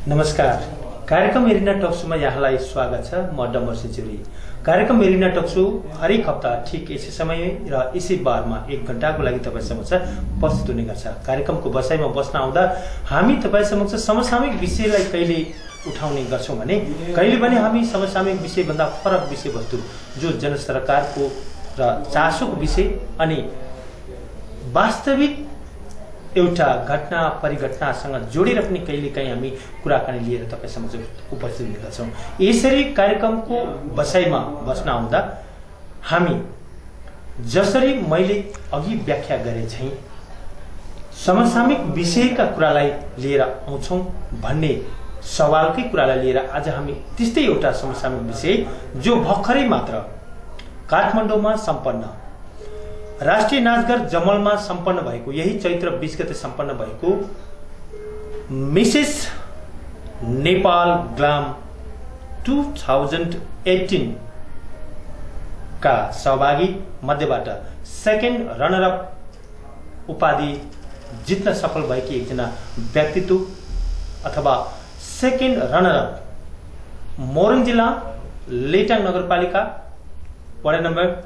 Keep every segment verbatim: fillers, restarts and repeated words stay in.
नमस्कार। कार्यक्रम एरिना टक्सुमा यहाँलाई स्वागत छ। म डम्बर सिंचुरी। कार्यक्रम एरिना टक्सु हरेक हप्ता ठिक यसै समय र यसै बारमा एक घण्टाको लागि तपाईँ समक्ष प्रस्तुत हुने गर्छ। कार्यक्रमको बसाइमा बस्न आउँदा हामी तपाईँ समक्ष समसामयिक विषयलाई कहिले उठाउने गर्छौं भने कहिले पनि हामी समसामयिक विषयभन्दा फरक विषयवस्तु जो जनसरकारको र चासोको विषय अनि वास्तविक एउटा घटना परिघटनासँग जोडेर पनि कहिलेकाहीँ हामी कुराकानी लिएर तपाईँ समक्ष उपस्थित हुने गर्छौं। यसरी कार्यक्रमको बसाइमा बस्न आउँदा हामी जसरी मैले अघि व्याख्या गरे झैं समसामयिक विषयका कुरालाई लिएर आउँछौं भन्ने सवालकै कुरालाई लिएर आज हामी त्यस्तै एउटा समसामयिक विषय जो भर्खरै मात्र काठमाडौँमा सम्पन्न राष्ट्रिय नाचघर जमलमा सम्पन्न भएको यही चैत्र बीस गते सम्पन्न भएको मिसेस नेपाल ग्लाम दुई हजार अठार का सहभागी मध्येबाट सेकेन्ड रनर अप उपाधि जित्न सफल भएकी एकजना व्यक्तित्व अथवा सेकेन्ड रनर अप मोरङ जिल्ला लेटाङ नगरपालिका वडा नम्बर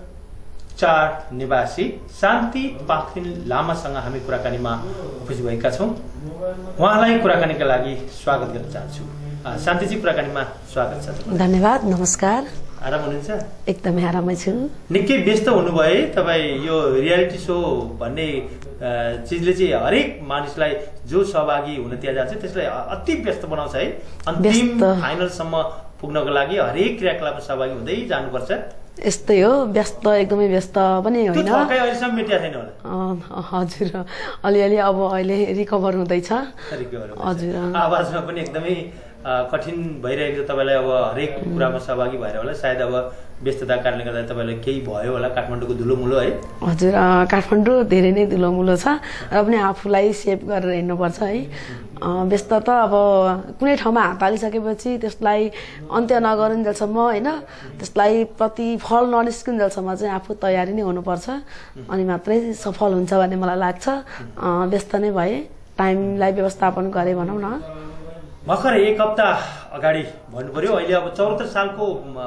चार निवासी शान्ति पाखरिन लामासँग हामी कुराकानीमा उपस्थित भएका छौं। उहाँलाई कुराकानीका लागि स्वागत गर्न चाहन्छु। शान्तिजी, कुराकानीमा स्वागत छ। धन्यवाद। नमस्कार। आराम हुनुहुन्छ? एकदमै आरामै छु। निकै व्यस्त हुनुभए तपाई। यो रियालिटी शो भन्ने चीजले चाहिँ हरेक मानिसलाई जो सहभागी हुन त्यहाँ जान्छ त्यसलाई अति व्यस्त बनाउँछ है। अन्तिम फाइनलसम्म पुग्नको लागि हरेक क्रियाकलापमा सहभागी हुँदै जानुपर्छ। यस्तै हो, व्यस्त एकदमै व्यस्त पनि होइन। त्यो थकाइ अहिलेसम्म मेटिया छैन होला? हजुर, अलिअलि अब अहिले रिकभर हुँदैछ। हजुर, आवाजमा पनि एकदमै कठिन भइरहेको छ तपाईलाई। अब हरेक कुरामा सहभागी भएर होला सायद अब व्यस्तता कारणले गर्दा तपाईलाई केही भयो होला। काठमाडौँको धुलोमुलो है? हजुर, काठमाडौँ धेरै नै धुलोमुलो छ र पनि आफूलाई सेभ गरेर हिँड्नुपर्छ है। व्यस्त त अब कुनै ठाउँमा हात हालिसकेपछि त्यसलाई अन्त्य नगरुन्जेलसम्म होइन, त्यसलाई प्रतिफल ननिस्किन्जेलसम्म चाहिँ आफू तयारी नै हुनुपर्छ अनि मात्रै सफल हुन्छ भन्ने मलाई लाग्छ। व्यस्त नै भए, टाइमलाई व्यवस्थापन गरे भनौँ न। भर्खर एक हप्ता अगाडि भन्नु पर्यो, अहिले अब चौहत्तर सालको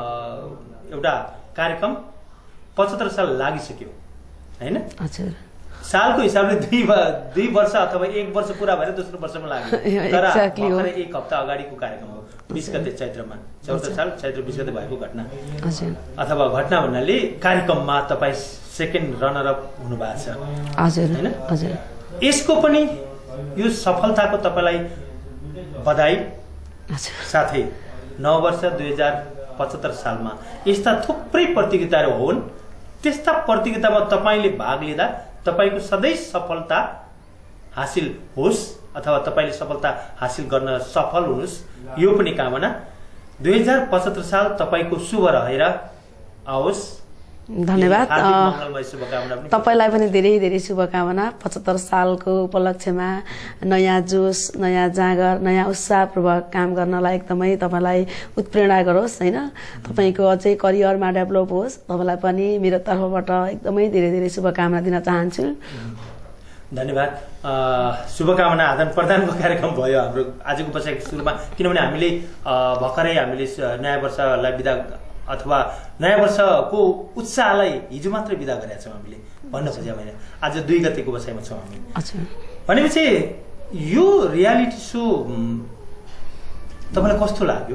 एउटा कार्यक्रम पचहत्तर साल लागिसक्यो हैन? हजुर। सालको हिसाबले दुई दुई वर्ष अथवा एक वर्ष पूरा भएर दोस्रो वर्षमा लाग्यो। तर भर्खर एक हप्ता अगाडिको कार्यक्रम हो बीस गते चैत्रमा। चौहत्तर साल चैत्र बीस गते भएको घटना अथवा घटना भन्नाले कार्यक्रममा तपाईँ सेकेन्ड रनर अप हुनुभएको छ हैन? हजुर। यसको पनि यो सफलताको तपाईलाई बधाई। साथै नौ वर्ष दुई हजार पचहत्तर सालमा यस्ता थुप्रै प्रतियोगिताहरू हुन्। त्यस्ता प्रतियोगितामा तपाईले भाग लिँदा तपाईको सधैँ सफलता हासिल होस् अथवा तपाईले सफलता हासिल गर्न सफल हुनुहोस् यो पनि कामना। दुई हजार पचहत्तर साल तपाईको शुभ रहेर आओस्। धन्यवाद। तपाईलाई पनि धेरै धेरै शुभकामना। पचहत्तर सालको उपलक्ष्यमा नयाँ जोस, नयाँ जाँगर, नयाँ उत्साहपूर्वक काम गर्नलाई एकदमै तपाईलाई उत्प्रेरणा गरोस् होइन। तपाईको अझै करियरमा डेभलप होस्। तपाईलाई पनि मेरो तर्फबाट एकदमै धेरै धेरै शुभकामना दिन चाहन्छु। धन्यवाद। शुभकामना आदान प्रदानको कार्यक्रम भयो हाम्रो आजको बसाइको सुरुमा, किनभने हामीले भर्खरै हामीले नयाँ वर्षलाई बिदा अथवा नयाँ वर्षको उत्साहलाई हिजो मात्रै बिदा गरेका छौँ हामीले भन्न खोजेँ मैले। आज दुई गतेको बसाइमा छौँ हामी। भनेपछि यो रियालिटी शो तपाईँलाई कस्तो लाग्यो?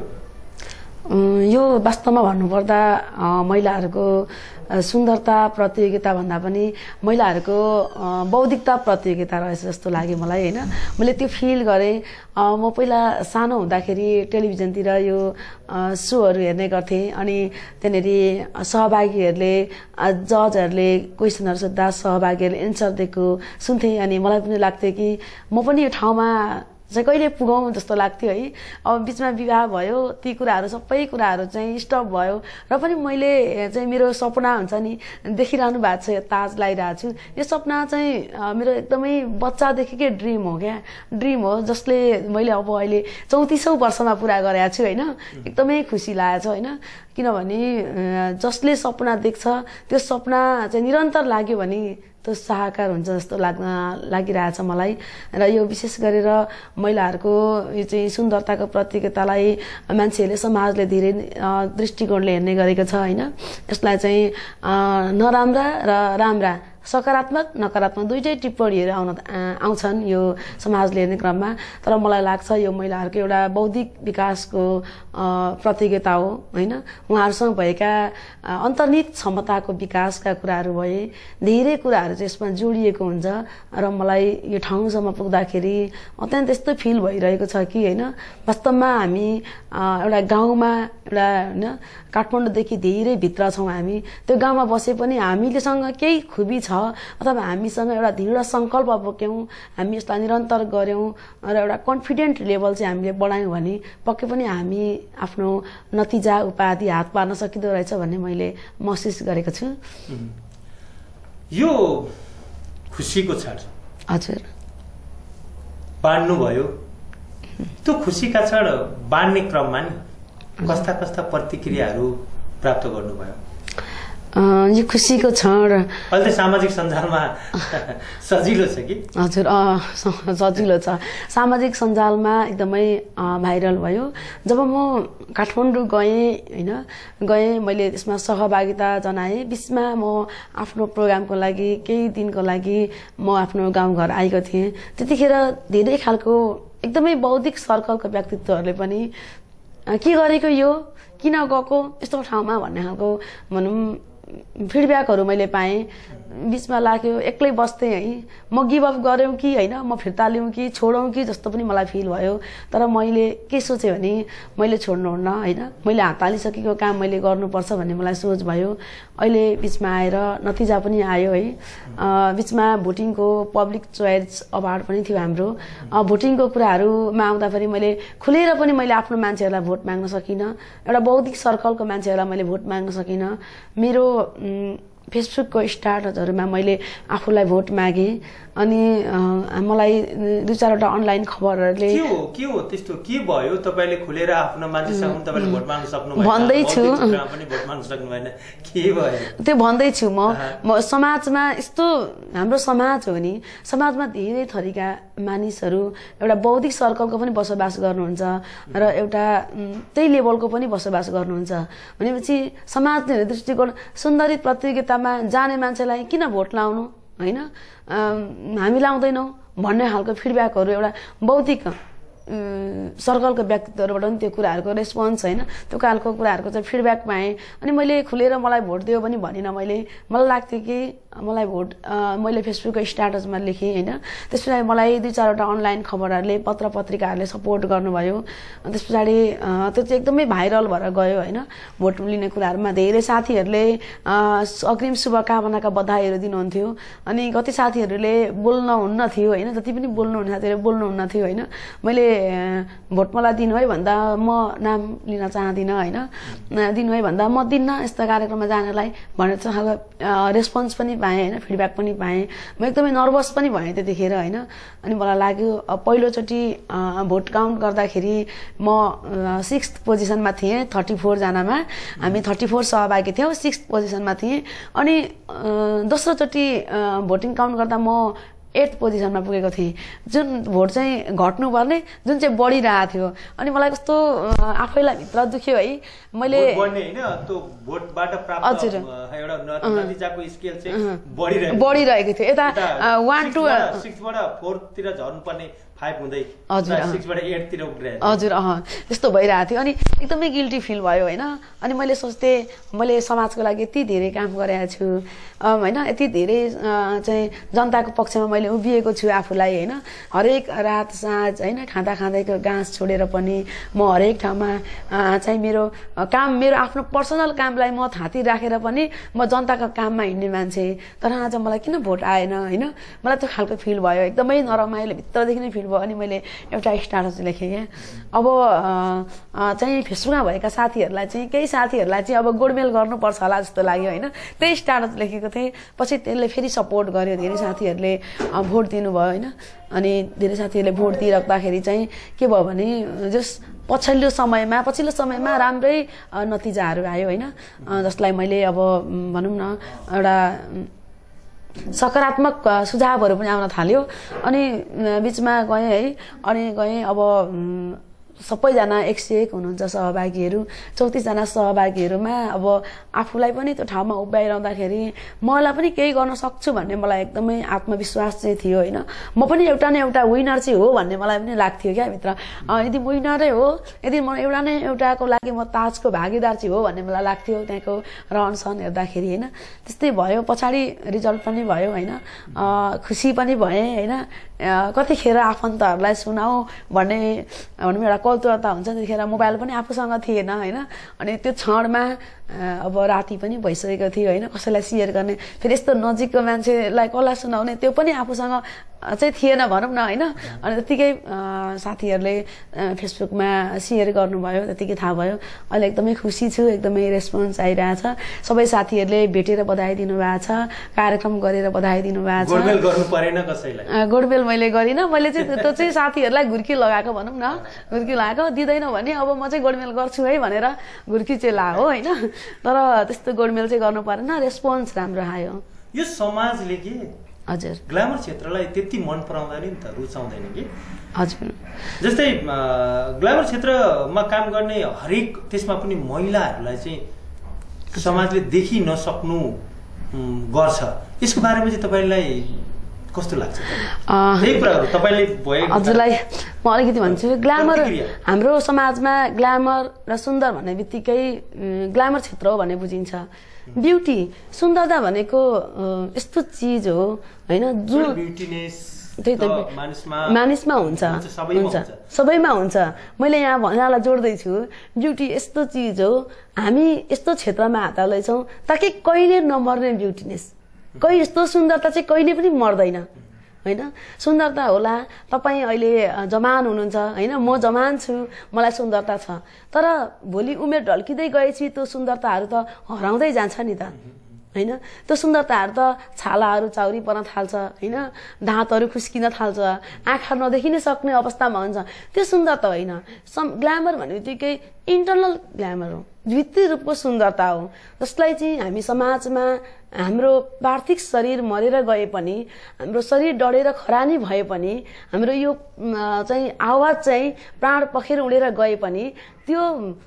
यो वास्तवमा भन्नुपर्दा महिलाहरूको सुन्दरता प्रतियोगिता भन्दा पनि महिलाहरूको बौद्धिकता प्रतियोगिता रहेछ जस्तो लाग्यो मलाई होइन। मैले त्यो फिल गरेँ। म पहिला सानो हुँदाखेरि टेलिभिजनतिर यो सोहरू हेर्ने गर्थेँ अनि त्यहाँनिर सहभागीहरूले जजहरूले क्वेसनहरू सोद्धा सहभागीहरूले एन्सर दिएको सुन्थेँ अनि मलाई पनि लाग्थ्यो कि म पनि यो ठाउँमा चाहिँ कहिले पुगौँ जस्तो लाग्थ्यो है। अब बिचमा विवाह भयो, ती कुराहरू सबै कुराहरू चाहिँ स्टप भयो र पनि मैले चाहिँ मेरो सपना हुन्छ नि देखिरहनु भएको छ, यो ताज लगाइरहेको छु। यो सपना चाहिँ मेरो एकदमै बच्चादेखिकै ड्रिम हो क्या, ड्रिम हो जसले मैले अब अहिले चौतिसौँ वर्षमा पुरा गरेको छु होइन। एकदमै खुसी लागेको छ होइन। किनभने जसले सपना देख्छ त्यो सपना चाहिँ निरन्तर लाग्यो भने त्यो साहकार हुन्छ जस्तो लाग्न लागिरहेछ मलाई। र यो विशेष गरेर महिलाहरूको यो चाहिँ सुन्दरताको प्रतियोगितालाई मान्छेहरूले समाजले धेरै दृष्टिकोणले हेर्ने गरेको छ होइन। यसलाई चाहिँ नराम्रा र राम्रा सकारात्मक नकारात्मक दुईटै टिप्पणीहरू आउन आउँछन् यो समाजले हेर्ने क्रममा। तर मलाई लाग्छ यो महिलाहरूको एउटा बौद्धिक विकासको प्रतियोगिता हो होइन। उहाँहरूसँग भएका अन्तर्निहित क्षमताको विकासका कुराहरू भए धेरै कुराहरू चाहिँ यसमा जोडिएको हुन्छ र मलाई यो ठाउँसम्म पुग्दाखेरि अत्यन्त यस्तो फिल भइरहेको छ कि होइन वास्तवमा हामी एउटा गाउँमा एउटा होइन काठमाडौँदेखि धेरै भित्र छौँ हामी। त्यो गाउँमा बसे पनि हामीलेसँग केही खुबी छ अथवा हामीसँग एउटा दृढ सङ्कल्प बोक्यौँ, हामी यसलाई निरन्तर गऱ्यौँ र एउटा कन्फिडेन्ट लेभल चाहिँ हामीले बढायौँ भने पक्कै पनि हामी आफ्नो नतिजा उपाधि हात पार्न सकिँदो रहेछ भन्ने मैले महसुस गरेको छु। यो खुसीको क्षण हजुर बाँड्नुभयो, त्यो खुसीका क्षण बाँड्ने क्रममा नि कस्ता कस्ता प्रतिक्रियाहरू प्राप्त गर्नुभयो? यो खुसीको क्षण अहिले सामाजिक सञ्जालमा सजिलो छ कि? हजुर सजिलो छ, सामाजिक सञ्जालमा एकदमै भाइरल भयो। जब म काठमाडौँ गएँ होइन गएँ मैले त्यसमा सहभागिता जनाएँ। बिचमा म आफ्नो प्रोग्रामको लागि केही दिनको लागि म आफ्नो गाउँघर आएको थिएँ। त्यतिखेर धेरै खालको एकदमै बौद्धिक सर्कलको व्यक्तित्वहरूले पनि के गरेको यो किन गएको यस्तो ठाउँमा भन्ने खालको भनौँ फिडब्याकहरू मैले पाएँ। बिचमा लाग्यो एक्लै बस्थेँ है, म गिभ अप गऱ्यौँ कि होइन म फिर्ता लिउँ कि छोडौँ कि जस्तो पनि मलाई फिल भयो। तर मैले के सोचेँ भने मैले छोड्नुहुन्न होइन, मैले हात हालिसकेको काम मैले गर्नुपर्छ भन्ने मलाई सोच भयो। अहिले बिचमा आएर नतिजा पनि आयो है। बिचमा भोटिङको पब्लिक चोइस अवार्ड पनि थियो हाम्रो। भोटिङको कुराहरूमा आउँदाखेरि मैले खुलेर पनि मैले आफ्नो मान्छेहरूलाई भोट माग्न सकिनँ, एउटा बौद्धिक सर्कलको मान्छेहरूलाई मैले भोट माग्न सकिनँ। मेरो फेसबुकको स्टाटसहरूमा मैले आफूलाई भोट मागेँ अनि मलाई दुई चारवटा अनलाइन खबरहरूले के हो के हो त्यस्तो के भयो तपाईँले खुलेर आफ्नो मान्छेसँग तपाईँले भोट माग्न सक्नु भएन, भन्दैछु पनि भोट माग्न सक्नु भएन, के भयो त्यो भन्दैछु म म समाजमा यस्तो हाम्रो समाज हो नि, समाजमा धेरै थरीका मानिसहरू एउटा बौद्धिक सर्कलको पनि बसोबास गर्नुहुन्छ र एउटा त्यही लेभलको पनि बसोबास गर्नुहुन्छ भनेपछि समाजले दृष्टिकोण सुन्दरी प्रतियोगितामा जाने मान्छेलाई किन भोट लाउनु होइन हामी लाउँदैनौँ भन्ने खालको फिडब्याकहरू एउटा बौद्धिक सर्कलको व्यक्तित्वहरूबाट पनि त्यो कुराहरूको रेस्पोन्स होइन त्यो खालको कुराहरूको चाहिँ फिडब्याक पाएँ। अनि मैले खुलेर मलाई भोट दियो पनि भनिनँ मैले, मलाई लाग्थ्यो कि मलाई भोट मैले फेसबुकको स्ट्याटसमा लेखेँ होइन। त्यस पछाडि मलाई दुई चारवटा अनलाइन खबरहरूले पत्र पत्रिकाहरूले सपोर्ट गर्नुभयो। त्यस पछाडि त्यो चाहिँ एकदमै भाइरल भएर गयो होइन। भोट लिने कुराहरूमा धेरै साथीहरूले अग्रिम शुभकामनाका बधाईहरू दिनुहुन्थ्यो अनि कति साथीहरूले बोल्न हुन्न थियो होइन, जति पनि बोल्नुहुने साथीहरूले बोल्नुहुन्न थियो होइन। मैले भोट मलाई दिनु है भन्दा म नाम लिन चाहदिनँ होइन, दिनु है भन्दा म दिन्न यस्तो कार्यक्रममा जानलाई भनेर चाहिँ रेस्पोन्स पनि पाएँ होइन, फिडब्याक पनि पाएँ। म एकदमै नर्भस पनि भएँ त्यतिखेर होइन। अनि मलाई लाग्यो पहिलोचोटि भोट काउन्ट गर्दाखेरि म सिक्स्थ पोजिसनमा थिएँ, थर्टी फोरजनामा हामी थर्टी फोर सहभागी थियौँ, सिक्स्थ पोजिसनमा थिएँ। अनि दोस्रोचोटि भोटिङ काउन्ट गर्दा म एट पोजिसनमा पुगेको थिएँ, जुन भोट चाहिँ घट्नुपर्ने जुन चाहिँ बढिरहेको थियो। अनि मलाई कस्तो आफैलाई भित्र दुख्यो है। मैले बढिरहेको थियो यता वान टू सिक्सबाट फोरतिर झर्नुपर्ने फाइभ हुँदै हजुर सिक्सबाट एटतिर उक्रिरहेको हजुर अँ त्यस्तो भइरहेको थियो। अनि एकदमै गिल्टी फिल भयो होइन। अनि मैले सोच्थेँ मैले समाजको लागि यति धेरै काम गरेको छु होइन, यति धेरै चाहिँ जनताको पक्षमा मैले उभिएको छु आफूलाई होइन। हरेक रात साँझ होइन खाँदा खाँदैको घाँस छोडेर पनि म हरेक ठाउँमा चाहिँ मेरो काम मेरो आफ्नो पर्सनल कामलाई म थाती राखेर पनि म जनताको काममा हिँड्ने मान्छे। तर आज मलाई किन भोट आएन होइन, मलाई त्यो खालको फिल भयो, एकदमै नरमाइलो भित्रदेखि नै फिल भयो। अनि मैले एउटा स्टाटस लेखेँ क्या, अब चाहिँ फेसबुकमा भएका साथीहरूलाई चाहिँ केही साथीहरूलाई चाहिँ अब गोडमेल गर्नुपर्छ होला जस्तो लाग्यो होइन। त्यही स्टाटस लेखेको थिएँ, पछि त्यसले फेरि सपोर्ट गर्यो, धेरै साथीहरूले भोट दिनुभयो होइन। अनि धेरै साथीहरूले भोट दिइराख्दाखेरि चाहिँ के भयो भने जस पछिल्लो समयमा पछिल्लो समयमा राम्रै नतिजाहरू आयो होइन, जसलाई मैले अब भनौँ न एउटा सकारात्मक सुझावहरू पनि आउन थाल्यो अनि बिचमा गएँ है अनि गएँ अब सबैजना एक सय एक हुनुहुन्छ सहभागीहरू चौतिसजना सहभागीहरूमा अब आफूलाई पनि त्यो ठाउँमा उभ्याइरहँदाखेरि मलाई पनि केही गर्न सक्छु भन्ने मलाई एकदमै आत्मविश्वास चाहिँ थियो होइन म पनि एउटा न एउटा विनर चाहिँ हो भन्ने मलाई पनि लाग्थ्यो क्या भित्र यदि विनरै हो यदि म एउटा न एउटाको लागि म ताजको भागीदार चाहिँ हो भन्ने मलाई लाग्थ्यो त्यहाँको रहनसहन हेर्दाखेरि होइन त्यस्तै भयो पछाडि रिजल्ट पनि भयो होइन खुसी पनि भएँ होइन कतिखेर आफन्तहरूलाई सुनाऊ भन्ने भनौँ एउटा कौतुकता हुन्छ त्यतिखेर मोबाइल पनि आफूसँग थिएन होइन अनि त्यो क्षणमा अब राति पनि भइसकेको थियो होइन कसैलाई सेयर गर्ने फेरि यस्तो नजिकको मान्छेलाई कसलाई सुनाउने त्यो पनि आफूसँग चाहिँ थिएन भनौँ न होइन अनि त्यतिकै साथीहरूले फेसबुकमा सेयर गर्नुभयो त्यतिकै थाहा भयो अहिले एकदमै खुसी छु एकदमै रेस्पोन्स आइरहेछ सबै साथीहरूले भेटेर बधाई दिनुभएको छ कार्यक्रम गरेर बधाई दिनुभएको छ गोडमेल गर्नु परेन कसैलाई गोडमेल मैले गरिनँ मैले चाहिँ त्यो चाहिँ साथीहरूलाई घुर्की लगाएको भनौँ न घुर्की लगाएको दिँदैन भने अब म चाहिँ गोडमेल गर्छु है भनेर घुर्की चाहिँ ला हो होइन तर त्यस्तो गोडमेल चाहिँ गर्नु परेन रेस्पोन्स राम्रो आयो यो समाजले के हजुर ग्ल्यामर क्षेत्रलाई त्यति मन पराउँदैन नि त रुचाउँदैन कि हजुर जस्तै ग्ल्यामर क्षेत्रमा काम गर्ने हरेक त्यसमा पनि महिलाहरूलाई चाहिँ समाजले देखि नसक्नु गर्छ यसको बारेमा चाहिँ तपाईँलाई कस्तो लाग्छ त्यही कुराहरू तपाईँले भयो हजुरलाई म अलिकति भन्छु ग्ल्यामर हाम्रो समाजमा ग्ल्यामर र सुन्दर भन्ने बित्तिकै ग्ल्यामर क्षेत्र हो भन्ने बुझिन्छ ब्युटी सुन्दरता भनेको यस्तो चिज हो होइन जो त्यही त मानिसमा हुन्छ हुन्छ सबैमा हुन्छ मैले यहाँ यहाँलाई जोड्दैछु ब्युटी यस्तो चिज हो हामी यस्तो क्षेत्रमा हात हाल्दैछौँ ताकि कहिले नमर्ने ब्युटिनेस कहिले यस्तो सुन्दरता चाहिँ कहिले पनि मर्दैन होइन सुन्दरता होला तपाईँ अहिले जवान हुनुहुन्छ होइन म जवान छु मलाई सुन्दरता छ तर भोलि उमेर ढल्किँदै गएपछि त्यो सुन्दरताहरू त हराउँदै जान्छ नि त होइन त्यो सुन्दरताहरू त छालाहरू चाउरी पर्न थाल्छ होइन दाँतहरू खुस्किन थाल्छ आँखा नदेखिन सक्ने अवस्थामा हुन्छ त्यो सुन्दरता होइन सम ग्ल्यामर भन्ने बित्तिकै इन्टरनल ग्ल्यामर हो भित्री रूपको सुन्दरता हो जसलाई चाहिँ हामी समाजमा हाम्रो पार्थिव शरीर मरेर गए पनि हाम्रो शरीर डढेर खरानी भए पनि हाम्रो यो चाहिँ आवाज चाहिँ प्राण पखेर उडेर गए पनि त्यो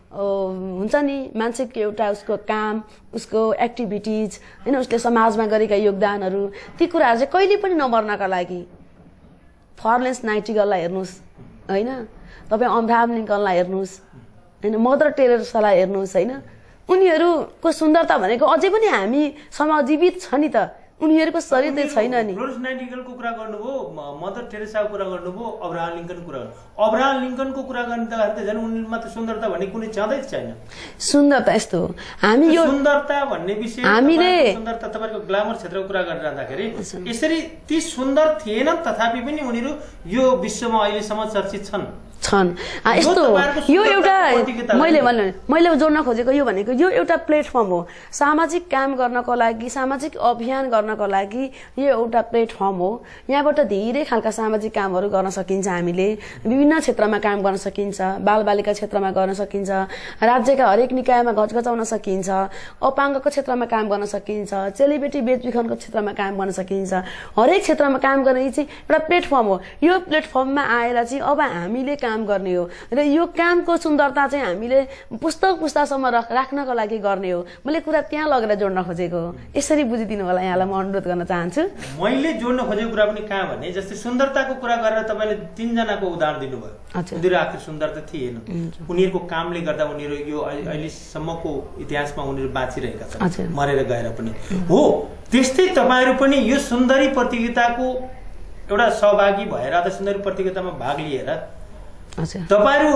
हुन्छ नि मान्छेको एउटा उसको काम उसको एक्टिभिटिज होइन उसले समाजमा गरेका योगदानहरू ती कुराहरू चाहिँ कहिले पनि नमर्नका लागि फ्लोरेन्स नाइटिंगेललाई हेर्नुहोस् होइन तपाईँ अब्राहम लिङ्कनलाई हेर्नुहोस् होइन मदर टेरेसालाई हेर्नुहोस् होइन उनीहरूको सुन्दरता भनेको अझै पनि हामी समाज जीवित छ नि त उनीहरूको शरीर चाहिँ छैन नि फ्लोरेन्स नाइटिंगेलको कुरा गर्नुभयो मदर टेरेसाको कुरा गर्नुभयो अब्राहम लिङ्कनको कुरा गर्नु अब्राहम लिङ्कनको कुरा गर्दाखेरि त झन् उनीमा त सुन्दरता भन्ने कुनै चाहँदै छैन सुन्दरता यस्तो हो हामी यो सुन्दरता भन्ने विषय हामीले सुन्दरता तपाईँको ग्ल्यामर क्षेत्रको कुरा गरिरहँदाखेरि यसरी ती सुन्दर थिएनन् तथापि पनि उनीहरू यो विश्वमा अहिलेसम्म चर्चित छन् छन् यस्तो यो एउटा मैले भन्नु मैले जोड्न खोजेको यो भनेको यो एउटा प्लेटफर्म हो सामाजिक काम गर्नको लागि सामाजिक अभियान गर्नको लागि यो एउटा प्लेटफर्म हो यहाँबाट धेरै खालका सामाजिक कामहरू गर्न सकिन्छ हामीले विभिन्न क्षेत्रमा काम गर्न सकिन्छ बालबालिका क्षेत्रमा गर्न सकिन्छ राज्यका हरेक निकायमा घचघचाउन सकिन्छ अपाङ्गको क्षेत्रमा काम गर्न सकिन्छ चेलीबेटी बेचबिखनको क्षेत्रमा काम गर्न सकिन्छ हरेक क्षेत्रमा काम गर्ने चाहिँ एउटा प्लेटफर्म हो यो प्लेटफर्ममा आएर चाहिँ अब हामीले काम गर्ने हो र यो कामको सुन्दरता चाहिँ हामीले पुस्तक पुस्तासम्म राख्नको लागि गर्ने हो मैले कुरा त्यहाँ लगेर जोड्न खोजेको हो यसरी बुझिदिनु होला यहाँलाई म अनुरोध गर्न चाहन्छु मैले जोड्न खोजेको कुरा पनि कहाँ भने जस्तै सुन्दरताको कुरा गरेर तपाईँले तीनजनाको उदाहरण दिनुभयो उनीहरू आखिर सुन्दर त थिएन उनीहरूको कामले गर्दा उनीहरू यो अहिलेसम्मको इतिहासमा उनीहरू बाँचिरहेका छन् मरेर गएर पनि हो त्यस्तै तपाईँहरू पनि यो सुन्दरी प्रतियोगिताको एउटा सहभागी भएर अथवा सुन्दरी प्रतियोगितामा भाग लिएर तपाईहरु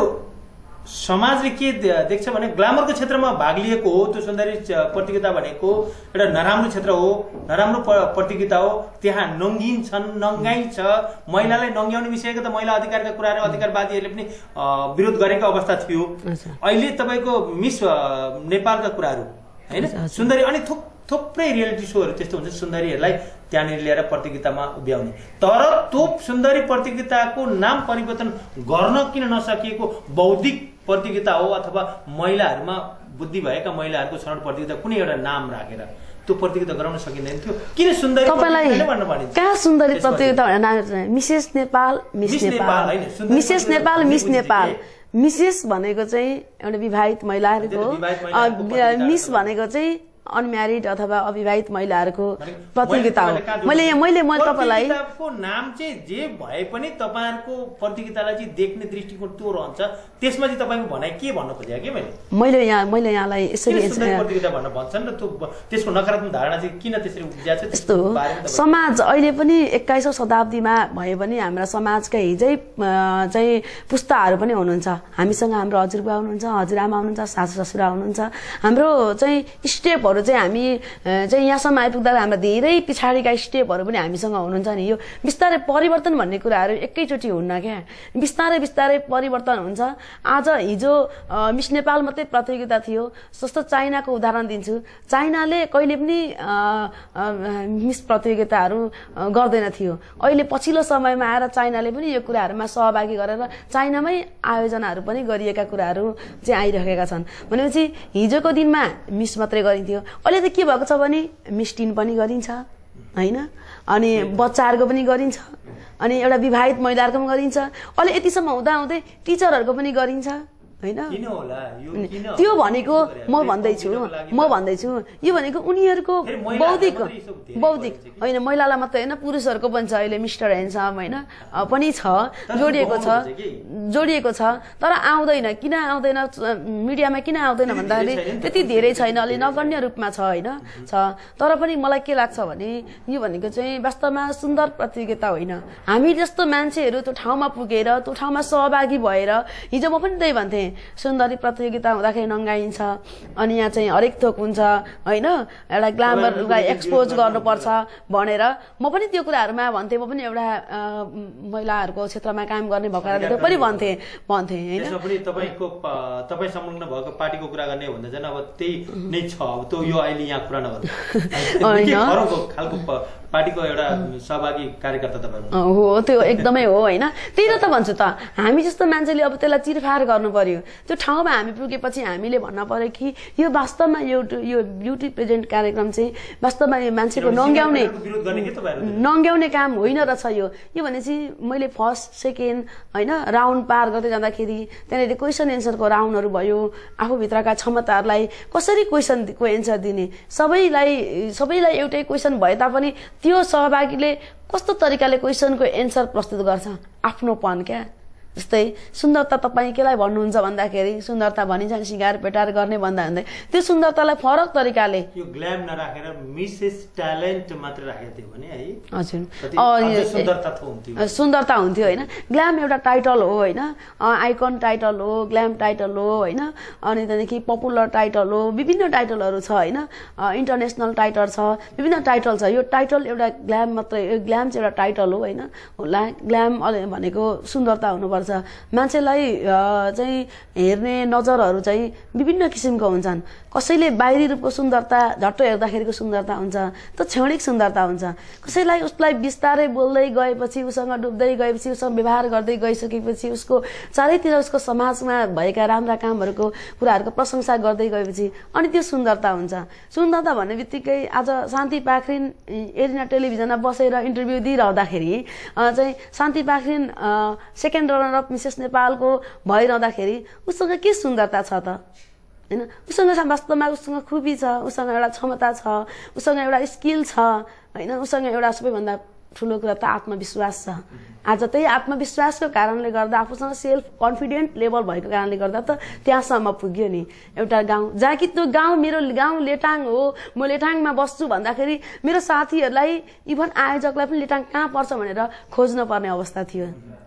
समाजले के देख्छ भने ग्ल्यामरको क्षेत्रमा भाग लिएको हो त्यो सुन्दरी प्रतियोगिता भनेको एउटा नराम्रो क्षेत्र हो नराम्रो प्रतियोगिता हो त्यहाँ नङ्गिन्छन् नङ्गाइ छ महिलालाई नङ्ग्याउने विषयको त महिला अधिकारका कुराहरू अधिकारवादीहरूले पनि विरोध गरेको अवस्था थियो अहिले तपाईको मिस नेपालका कुराहरू हैन सुन्दरी अनि थुप थुप्रै रियालिटी सोहरू त्यस्तो हुन्छ सुन्दरीहरूलाई त्यहाँनिर ल्याएर प्रतियोगितामा उभ्याउने तर त्यो सुन्दरी प्रतियोगिताको नाम परिवर्तन गर्न किन नसकिएको बौद्धिक प्रतियोगिता हो अथवा महिलाहरूमा बुद्धि भएका महिलाहरूको छनौट प्रतियोगिता कुनै एउटा नाम राखेर त्यो प्रतियोगिता गराउन सकिँदैन थियो किन सुन्दरी तपाईलाई भन्न भनिन्छ कहाँ सुन्दरी प्रतियोगिता भनेर Mrs Nepal Miss Nepal Mrs Nepal Miss Nepal Mrs भनेको चाहिँ एउटा विवाहित महिलाहरूको मिस भनेको चाहिँ अनम्यारिड अथवा अविवाहित महिलाहरूको प्रतियोगिता हो मैले मैले म तपाईलाई नाम चाहिँ जे भए पनि तपाईहरुको प्रतियोगितालाई चाहिँ देख्ने दृष्टिकोण त्यो रहन्छ त्यसमा चाहिँ तपाईको भनाइ के भन्न खोजेको के मैले मैले यहाँ मैले यहाँलाई यसरी प्रतियोगिता भन्न भन्छन् र त्यो त्यसको नकारात्मक धारणा चाहिँ किन त्यसरी उब्जिया छ त्यस्तो समाज अहिले पनि एक्काइसौं शताब्दीमा भए पनि हाम्रा समाजका हिजै चाहिँ पुस्ताहरू पनि हुनुहुन्छ हामीसँग हाम्रो हजुरबा हुनुहुन्छ हजुरआमा हुनुहुन्छ सासू ससुरा हुनुहुन्छ हाम्रो चाहिँ स्टेप चाहिँ हामी चाहिँ यहाँसम्म आइपुग्दा हाम्रो धेरै पछाडिका स्टेपहरू पनि हामीसँग हुनुहुन्छ नि यो बिस्तारै परिवर्तन भन्ने कुराहरू एकैचोटि हुन्न क्या बिस्तारै बिस्तारै परिवर्तन हुन्छ आज हिजो मिस नेपाल मात्रै प्रतियोगिता थियो जस्तो चाइनाको उदाहरण दिन्छु चाइनाले कहिले पनि मिस प्रतियोगिताहरू गर्दैन थियो अहिले पछिल्लो समयमा आएर चाइनाले पनि यो कुराहरूमा सहभागी गरेर चाइनामै आयोजनाहरू पनि गरिएका कुराहरू चाहिँ आइरहेका छन् भनेपछि हिजोको दिनमा मिस मात्रै गरिन्थ्यो अहिले त के भएको छ भने मिस्टिन पनि गरिन्छ हैन अनि बच्चाहरूको पनि गरिन्छ अनि एउटा विवाहित महिलाहरूको पनि गरिन्छ अहिले यतिसम्म हुँदा हुँदै टिचरहरूको पनि गरिन्छ हैन किन होला यो किन त्यो भनेको म भन्दै छु म भन्दै छु यो भनेको उनीहरुको बौद्धिक बौद्धिक हैन महिलालाई मात्रै हैन पुरुषहरुको पनि छ अहिले मिस्टर ह्यान्डसम हैन पनि छ जोडिएको छ जोडिएको छ तर आउँदैन किन आउँदैन मिडियामा किन आउँदैन भन्दाखेरि त्यति धेरै छैन अलि नगण्य रूपमा छ हैन छ तर पनि मलाई के लाग्छ भने यो भनेको चाहिँ वास्तवमा सुन्दर प्रतियोगिता होइन हामी जस्तो मान्छेहरु त्यो ठाउँमा पुगेर त्यो ठाउँमा सहभागी भएर हिजो म पनि त्यही भन्थे सुन्दरी प्रतियोगिता हुँदाखेरि नंगाइन्छ अनि यहाँ चाहिँ हरेक थोक हुन्छ हैन एउटा ग्ल्यामरलाई एक्सपोज गर्नुपर्छ भनेर म पनि त्यो कुराहरुमा भन्थे म पनि एउटा महिलाहरुको क्षेत्रमा काम गर्ने भएकाले त्यो पनि भन्थे भन्थे हैन त्यसमा पनि तपाईको तपाई संलग्न भएको पार्टीको कुरा गर्ने भन्दा चाहिँ अब त्यही नै छ अब त्यो यो अहिले यहाँ कुरा नगर्नु हैन अरूको खालको पार्टीको एउटा सहभागी कार्यकर्ता तपाईहरु हो त्यो एकदमै हो हैन त्यही त भन्छु त हामी जस्तो मान्छेले अब त्यसलाई चिरफार गर्नु पर्यो त्यो ठाउँमा हामी पुगेपछि हामीले भन्न पर्यो कि यो वास्तवमा यो यो ब्युटी प्रेजेन्ट कार्यक्रम चाहिँ वास्तवमा यो मान्छेको नंग्याउने नंग्याउने काम होइन रहेछ यो यो भनेपछि मैले फर्स्ट सेकेन्ड हैन राउन्ड पार गर्दै जाँदाखेरि त्यहाँनेरि क्वेशन एन्सरको राउन्डहरु भयो आफू भित्रका क्षमताहरुलाई कसरी क्वेशनको एन्सर दिने सबैलाई सबैलाई एउटै क्वेशन भए तापनि त्यो सहभागीले कस्तो तरिकाले क्वेशनको एन्सर प्रस्तुत गर्छ आफ्नोपन क्या जस्तै सुन्दरता तपाई केलाई भन्नुहुन्छ भन्दाखेरि सुन्दरता भनिन्छ नि सिंगार पेटार गर्ने भन्दा भन्दै त्यो सुन्दरतालाई फरक तरिकाले यो ग्ल्याम नराखेर मिसेस ट्यालेन्ट मात्र राखेको थियो भने है हजुर अझ सुन्दरता हुन्थ्यो सुन्दरता हुन्थ्यो हैन ग्ल्याम एउटा टाइटल हो हैन आइकन टाइटल हो ग्ल्याम टाइटल हो हैन अनि त्यसपछि पपुलर टाइटल हो विभिन्न टाइटलहरु छ हैन इन्टरनेशनल टाइटल छ विभिन्न टाइटल छ यो टाइटल एउटा ग्ल्याम मात्र ग्ल्याम चाहिँ एउटा टाइटल हो हैन ग्ल्याम भनेको सुन्दरता हुनुपर्छ मान्छेलाई चाहिँ हेर्ने नजरहरु चाहिँ विभिन्न किसिमको हुन्छन् कसैले बाहिरी रूपको सुन्दरता झट्ट हेर्दाखेरिको सुन्दरता हुन्छ त क्षणिक सुन्दरता हुन्छ कसैलाई उसलाई बिस्तारै बोल्दै गएपछि उसँग डुब्दै गएपछि उसँग व्यवहार गर्दै गइसकेपछि उसको चारैतिर उसको समाजमा भएका राम्रा कामहरुको कुराहरुको प्रशंसा गर्दै गएपछि अनि त्यो सुन्दरता हुन्छ सुन्दरता भन्ने बित्तिकै आज शान्ति पाखरिन एरिना टेलिभिजनमा बसेर इन्टरभ्यु दिइरहँदाखेरि चाहिँ Shanti Pakhrin second runner of Mrs नेपालको भइरहँदाखेरि उसँग के सुन्दरता छ त हैन उसँग वास्तवमा उसँग खुबी छ उसँग एउटा क्षमता छ उसँग एउटा स्किल छ हैन उसँग एउटा सबैभन्दा ठुलो कुरा त आत्मविश्वास छ आज त्यही आत्मविश्वासको कारणले गर्दा आफूसँग सेल्फ कन्फिडेन्ट लेभल भएको कारणले गर्दा त त्यहाँसम्म पुग्यो नि एउटा गाउँ जहाँ कि त्यो गाउँ मेरो गाउँ लेटाङ हो म लेटाङमा बस्छु भन्दाखेरि मेरो साथीहरूलाई इभन आयोजकलाई पनि लेटाङ कहाँ पर्छ भनेर खोज्न पर्ने अवस्था थियो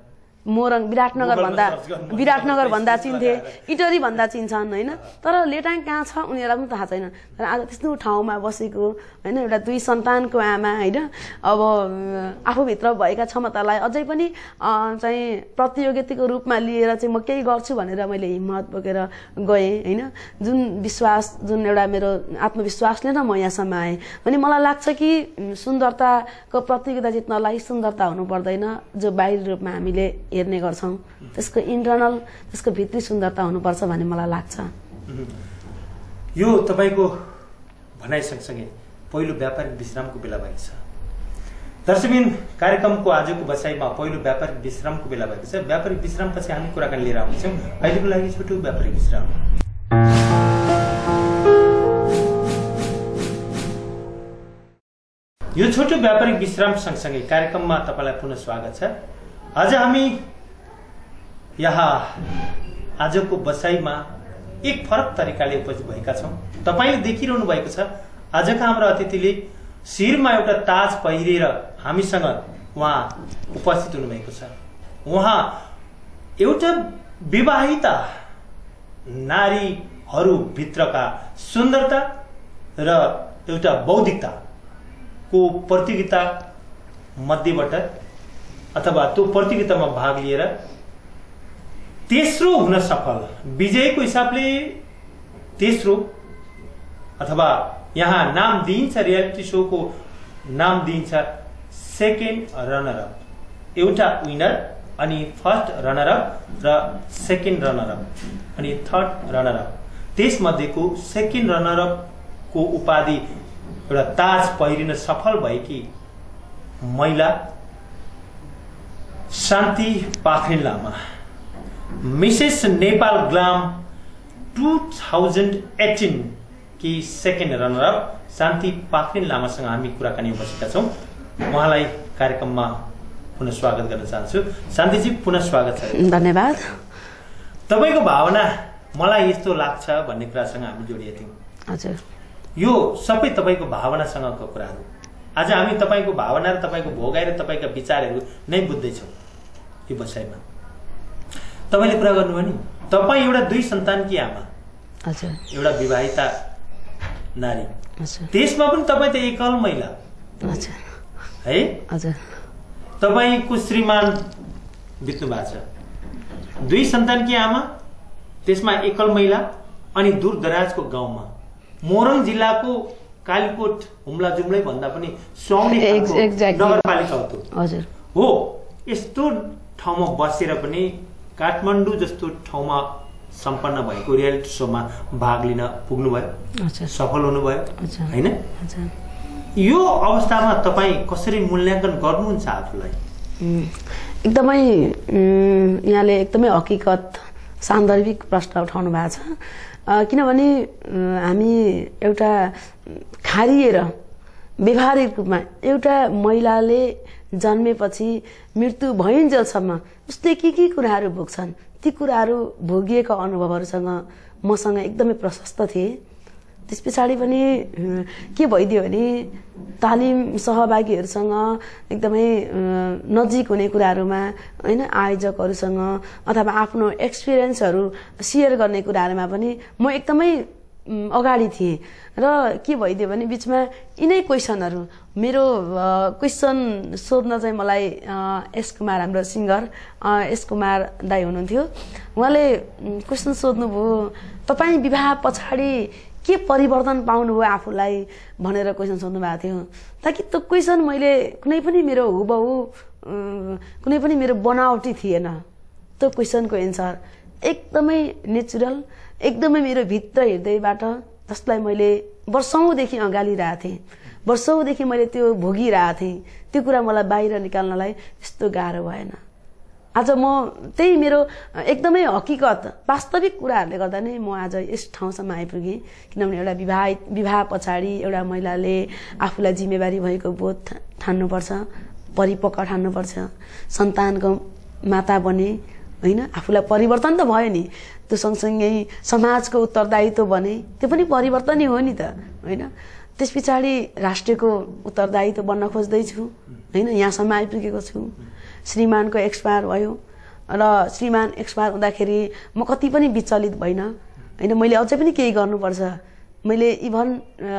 मोरङ विराटनगर भन्दा विराटनगर भन्दा चिन्थे इटरी भन्दा चिन्छन् हैन तर लेटाङ कहाँ छ उनीहरुलाई पनि थाहा छैन तर आज त्यस्तो ठाउँमा बसेको हैन एउटा दुई सन्तानको आमा हैन अब आफूभित्र भएका क्षमतालाई अझै पनि चाहिँ प्रतियोगिताको रूपमा लिएर चाहिँ म केही गर्छु भनेर मैले हिम्मत बोकेर गए हैन जुन विश्वास जुन एउटा मेरो आत्मविश्वासले न म यहाँसम्म आए भने मलाई लाग्छ कि सुन्दरताको प्रतियोगिता जित्नलाई सुन्दरता हुनु पर्दैन जो बाहिरी रूपमा हामीले हेर्ने गर्छौं त्यसको इन्टरनल त्यसको भित्री सुन्दरता हुनुपर्छ भन्ने मलाई लाग्छ यो तपाईको भनाइ सँगसँगै पहिलो व्यापारिक विश्रामको बेला भएको छ। दर्शकबिन कार्यक्रमको आजको बसाइमा पहिलो व्यापारिक विश्रामको बेला भएको छ। व्यापारिक विश्रामपछि हामी कुराकानी लिएर आउँछौँ। अहिलेको लागि छोटो व्यापारिक विश्राम। यो छोटो व्यापारिक विश्राम सँगसँगै कार्यक्रममा तपाईँलाई पुनः स्वागत छ। आज हामी यहाँ आजको बसाइमा एक फरक तरिकाले उपस्थित भएका छौँ। तपाईँले देखिरहनु भएको छ आजका हाम्रा अतिथिले शिरमा एउटा ताज पहिरेर हामीसँग उहाँ उपस्थित हुनुभएको छ। उहाँ एउटा विवाहिता नारीहरूभित्रका सुन्दरता र एउटा बौद्धिकताको प्रतियोगिता मध्येबाट अथवा त्यो प्रतियोगितामा भाग लिएर तेस्रो हुन सफल, विजयको हिसाबले तेस्रो अथवा यहाँ नाम दिइन्छ, रियालिटी शोको नाम दिइन्छ सेकेन्ड रनर अप। एउटा विनर अनि फर्स्ट रनर अप र सेकेन्ड रनर अप अनि थर्ड रनर अप। त्यसमध्येको सेकेन्ड रनर अपको उपाधि एउटा ताज पहिरिन सफल भएकी महिला Shanti Pakhrin Lama, Mrs Nepal glam two thousand eighteen की second runner up Shanti Pakhrin लामासँग हामी कुराकानी बसेका छौँ। उहाँलाई कार्यक्रममा पुनः स्वागत गर्न चाहन्छु। शान्तिजी, पुनः स्वागत छ। धन्यवाद। तपाईँको भावना मलाई यस्तो लाग्छ भन्ने कुरासँग हामी जोडिएका थियौँ। हजुर, यो सबै तपाईँको भावनासँगको कुराहरू। आज हामी तपाईँको भावना र तपाईँको भोगाइ र तपाईँका विचारहरू नै बुझ्दैछौँ। यो बसाइमा तपाईँले कुरा गर्नुभयो नि, तपाईँ एउटा दुई सन्तानकी आमा, हजुर, एउटा विवाहिता नारी, हजुर, त्यसमा पनि तपाईँ त एकल महिला, हजुर, है? हजुर, तपाईँको श्रीमान बित्नु भएको छ, दुई सन्तानकी आमा, त्यसमा एकल महिला अनि दूर दराजको गाउँमा, मोरङ जिल्लाको कालीकोट हुम्ला जुम्लै भन्दा पनि सुहाउने नगरपालिका हो त्यो। हजुर, हो। यस्तो ठाउँमा बसेर पनि काठमाडौँ जस्तो ठाउँमा सम्पन्न भएको रियालिटी शोमा भाग लिन पुग्नुभयो, सफल हुनुभयो, होइन? यो अवस्थामा तपाईँ कसरी मूल्याङ्कन गर्नुहुन्छ आफूलाई? एकदमै यहाँले एकदमै हकिकत सान्दर्भिक प्रश्न उठाउनु भएको छ। किनभने हामी एउटा खारिएर व्यवहारिक रूपमा एउटा महिलाले जन्मेपछि मृत्यु भइन्जेलसम्म उसले के के कुराहरू भोग्छन्, ती कुराहरू भोगिएका अनुभवहरूसँग मसँग एकदमै प्रशस्त थिए। त्यस पछाडि पनि के भइदियो भने तालिम सहभागीहरूसँग एकदमै नजिक हुने कुराहरूमा, होइन, आयोजकहरूसँग अथवा आफ्नो एक्सपिरियन्सहरू सेयर गर्ने कुराहरूमा पनि म एकदमै अगाडि थिएँ। र के भइदियो भने बिचमा यिनै क्वेसनहरू, मेरो क्वेसन सोध्न चाहिँ मलाई एस कुमार, हाम्रो सिङ्गर एस कुमार दाई हुनुहुन्थ्यो, उहाँले क्वेसन सोध्नुभयो, तपाईँ विवाह पछाडि के परिवर्तन पाउनुभयो आफूलाई भनेर क्वेसन सोध्नु भएको थियो। ताकि त्यो क्वेसन मैले कुनै पनि मेरो हुबहु कुनै पनि मेरो बनावटी थिएन। त्यो क्वेसनको एन्सर एकदमै नेचुरल, एकदमै मेरो भित्र हृदयबाट, जसलाई मैले वर्षौँदेखि अँगालिरहेको थिएँ, वर्षौँदेखि मैले त्यो भोगिरहेको थिएँ, त्यो कुरा मलाई बाहिर निकाल्नलाई यस्तो गाह्रो भएन। आज म त्यही मेरो एकदमै हकिकत वास्तविक कुराहरूले गर्दा नै म आज यस ठाउँसम्म आइपुगेँ। किनभने एउटा विवाहित विवाह पछाडि एउटा महिलाले आफूलाई जिम्मेवारी भएको बोध ठान्नुपर्छ, परिपक्व ठान्नुपर्छ, सन्तानको माता बने, होइन, आफूलाई परिवर्तन त भयो नि, त्यो सँगसँगै समाजको उत्तरदायित्व बने, त्यो पनि परिवर्तन नै हो नि त, होइन? त्यस पछाडि राष्ट्रको उत्तरदायित्व बन्न खोज्दैछु, होइन, यहाँसम्म आइपुगेको छु। श्रीमानको एक्सपायर भयो र श्रीमान एक्सपायर हुँदाखेरि म कति पनि विचलित भइन, होइन, मैले अझै पनि केही गर्नुपर्छ, मैले इभन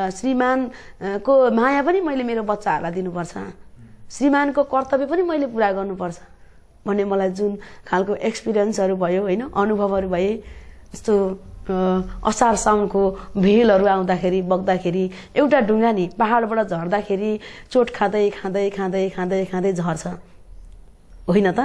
श्रीमानको माया पनि मैले मेरो बच्चाहरूलाई दिनुपर्छ, श्रीमानको कर्तव्य पनि मैले पुरा गर्नुपर्छ भन्ने मलाई जुन खालको एक्सपिरियन्सहरू भयो, होइन, अनुभवहरू भए, यस्तो असार साउनको भेलहरू आउँदाखेरि बग्दाखेरि एउटा ढुङ्गा नि पहाडबाट झर्दाखेरि चोट खाँदै खाँदै खाँदै खाँदै खाँदै झर्छ, होइन त?